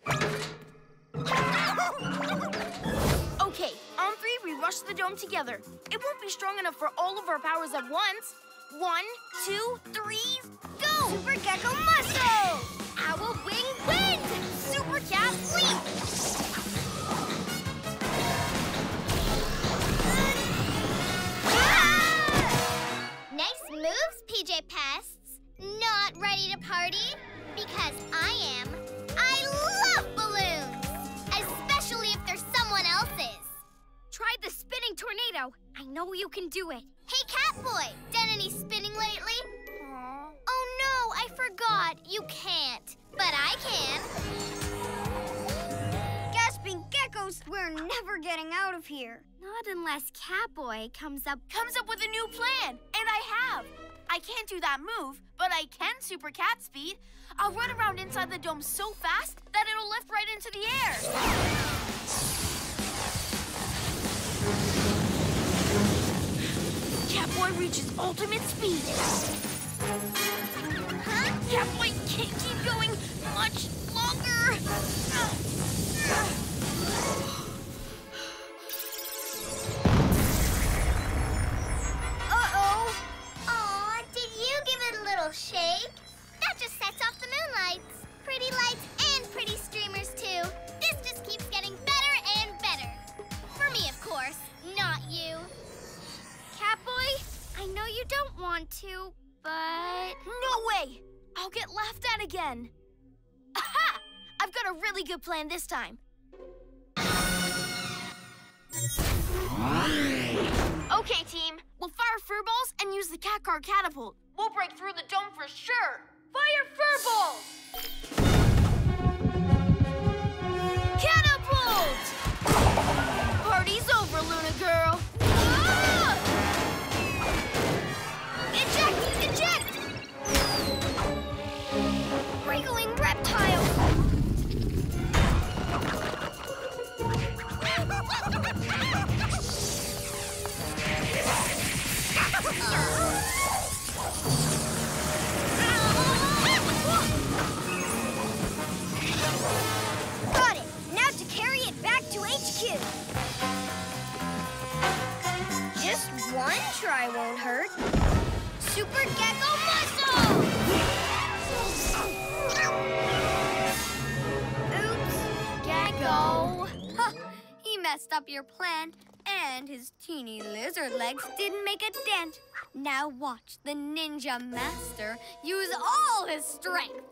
Okay, on 3, we rush the dome together. It won't be strong enough for all of our powers at once. 1, 2, 3, go! Super Gekko muscle! Owl wing wind! Super cat leap! Nice moves, PJ Pests. Not ready to party? Because I am. I love balloons! Especially if there's someone else's. Try the spinning tornado. I know you can do it. Hey, Catboy, done any spinning lately? Oh no, I forgot. You can't. But I can. Gasping geckos, we're never getting out of here. Not unless Catboy comes up with a new plan, and I have. I can't do that move, but I can super cat speed. I'll run around inside the dome so fast that it'll lift right into the air. Catboy reaches ultimate speed. Huh? Catboy can't keep going much longer. Uh-oh. Aw, did you give it a little shake? That just sets off the moonlights. Pretty lights and pretty streamers, too. This just keeps getting better and better. For me, of course, not you. Catboy, I know you don't want to, but... No way! I'll get laughed at again. Aha! I've got a really good plan this time. Okay, team. We'll fire fur balls and use the cat car catapult. We'll break through the dome for sure. Fire fur balls! Catapult! Party's over, Luna girl. Ah! Eject! Eject! Wriggling reptiles! Got it! Now to carry it back to HQ! Super Gekko muscle! Oops, Gekko! Huh, he messed up your plan, and his teeny lizard legs didn't make a dent. Now watch the ninja master use all his strength.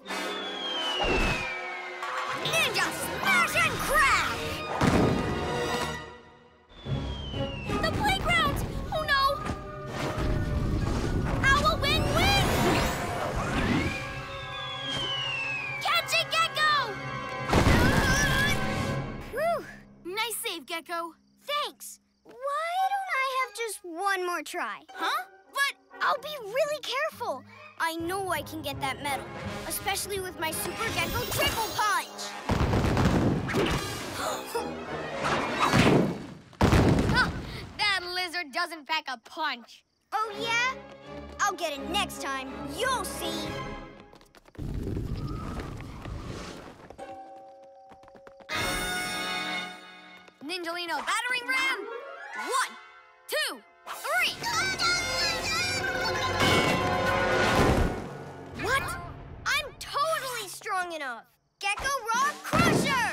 Ninja smash and crash! The playground! Oh no! Owl win! Catch it, Gekko! Whew, Nice save, Gekko. thanks. Why don't I have just one more try? Huh? But I'll be really careful. I know I can get that medal, especially with my Super Gekko triple punch. huh, that lizard doesn't pack a punch. Oh, yeah? I'll get it next time. You'll see. Ninjalino battering ram. 1, 2, 3. What? I'm totally strong enough. Gekko Rock Crusher!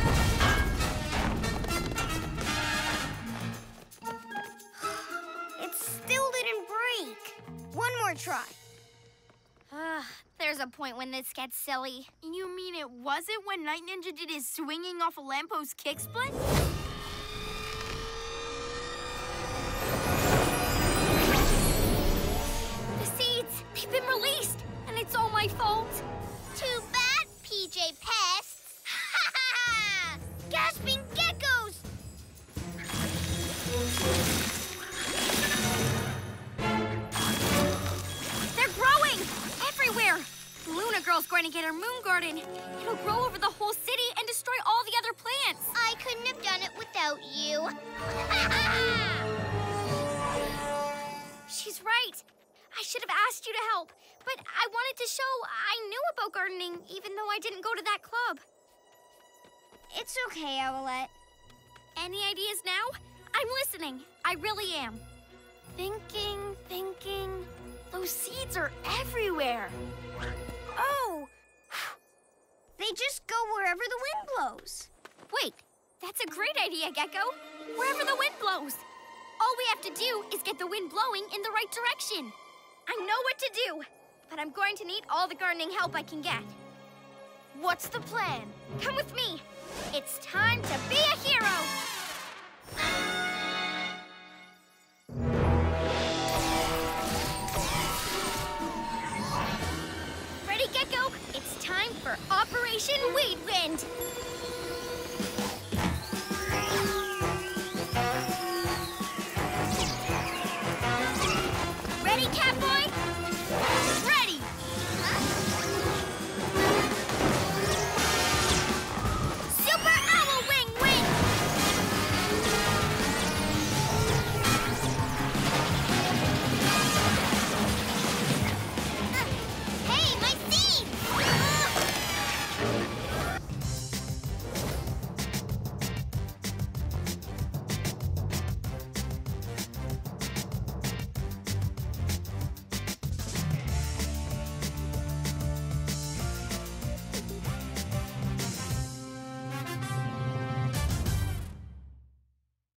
It still didn't break. One more try. There's a point when this gets silly. You mean it wasn't when Night Ninja did his swinging off a lamppost kick split? The seeds, they've been released, and it's all my fault. Too bad, PJ Pests. Ha ha ha! Gasping geckos! They're growing everywhere. Luna Girl's going to get her moon garden. It'll grow over the whole city and destroy all the other plants. I couldn't have done it without you. She's right. I should have asked you to help, but I wanted to show I knew about gardening, even though I didn't go to that club. It's okay, Owlette. Any ideas now? I'm listening. I really am. Thinking. Those seeds are everywhere. Oh! They just go wherever the wind blows. Wait, that's a great idea, Gekko. Wherever the wind blows. All we have to do is get the wind blowing in the right direction. I know what to do, but I'm going to need all the gardening help I can get. What's the plan? Come with me. It's time to be a hero. Ready, Gekko? It's time for Operation Weed Wind.